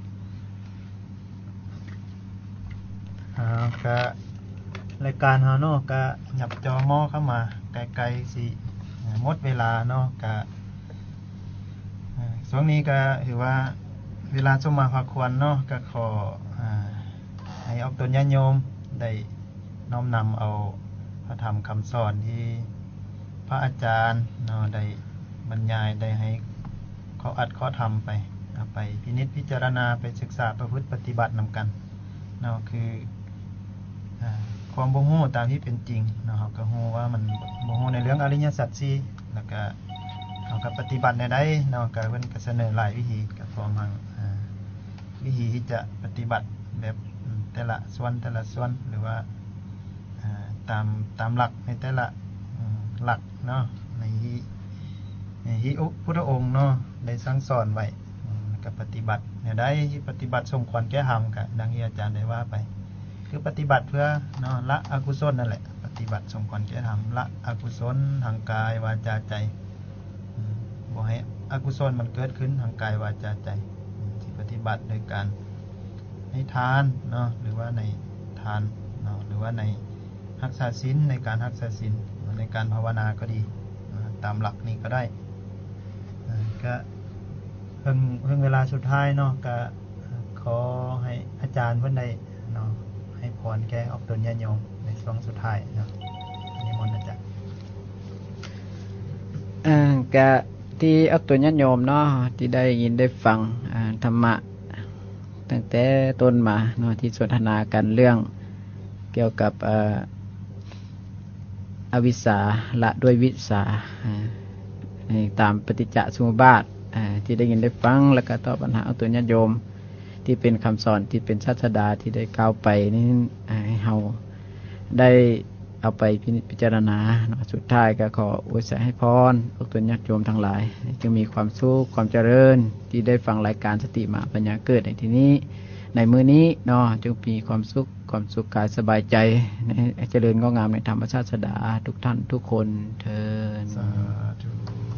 อ่าก็รายการเฮาเนาะก็หยับจอหม้อเข้ามาไกลๆสิหมดเวลาเนาะก็อ่าช่วงนี้ก็ถือว่าเวลาสมมาพาควรเนาะก็ขออ่าให้ออกตนญาติโยมได้น้อมนำเอาพระธรรมคำสอนที่พระอาจารย์เนาะได้บรรยายได้ให้เขาอัดเขาทำไปเอาไปพินิจพิจารณาไปศึกษาประพฤติปฏิบัตินำกันเนาะคืออ่าความบ่ฮู้ตามที่เป็นจริงเนาะเราก็ฮู้ว่ามันบ่ฮู้ในเรื่องอริยสัจสี่แล้วก็เราก็ปฏิบัติในใดเนาะก็เพิ่นก็เสนอหลายวิธีก็พร้อมทั้งอ่าวิธีที่จะปฏิบัติแบบแต่ละส่วนแต่ละส่วนหรือว่าอ่าตามตามหลักในแต่ละอืมหลักเนาะในที่ในที่พุทธองค์เนาะได้สั่งสอนไว้อืมก็ปฏิบัติในใดที่ปฏิบัติสมควรแก่ธรรมก็ดังที่อาจารย์ได้ว่าไปคือปฏิบัติเพื่อเนาะละอกุศลนั่นแหละปฏิบัติสมควรแก่ธรรมละอกุศลทางกายวาจาใจอืมบ่ให้อกุศลมันเกิดขึ้นทางกายวาจาใจอืมที่ปฏิบัติโดยการให้ทานเนาะหรือว่าในทานเนาะหรือว่าในรักษาศีลในการรักษาศีลในการภาวนาก็ดีอ่าตามหลักนี้ก็ได้อ่าก็เพิ่งเพิ่งเวลาสุดท้ายเนาะก็ขอให้อาจารย์เพิ่นได้เนาะให้พรแก่ออกตนญาติโยมในช่วงสุดท้ายเนาะนิมนต์อาจารย์อ่ากะที่เอาตัวญาติโยมเนาะที่ได้ยินได้ฟังอ่าธรรมะตั้งแต่ต้นมาเนาะที่สนทนากันเรื่องเกี่ยวกับอ่าอวิชชาละด้วยวิชชาอ่าในตามปฏิจจสมุปบาทอ่าที่ได้ยินได้ฟังแล้วก็ตอบปัญหาเอาตัวญาติโยมที่เป็นคำสอนที่เป็นศาสดาที่ได้กล่าวไปนี่อ่าให้เฮาได้เอาไปพินิจพิจารณาเนาะสุดท้ายก็ขออวยพรให้พรพวกตัวญาติโยมทั้งหลายจึงมีความสุขความเจริญที่ได้ฟังรายการสติมาปัญญาเกิดในที่นี้ในมื้อนี้เนาะจงมีความสุขความสุขกายสบายใจในเจริญงอกงามในธรรมชาติสดาทุกท่านทุกคนเทอญสาธุ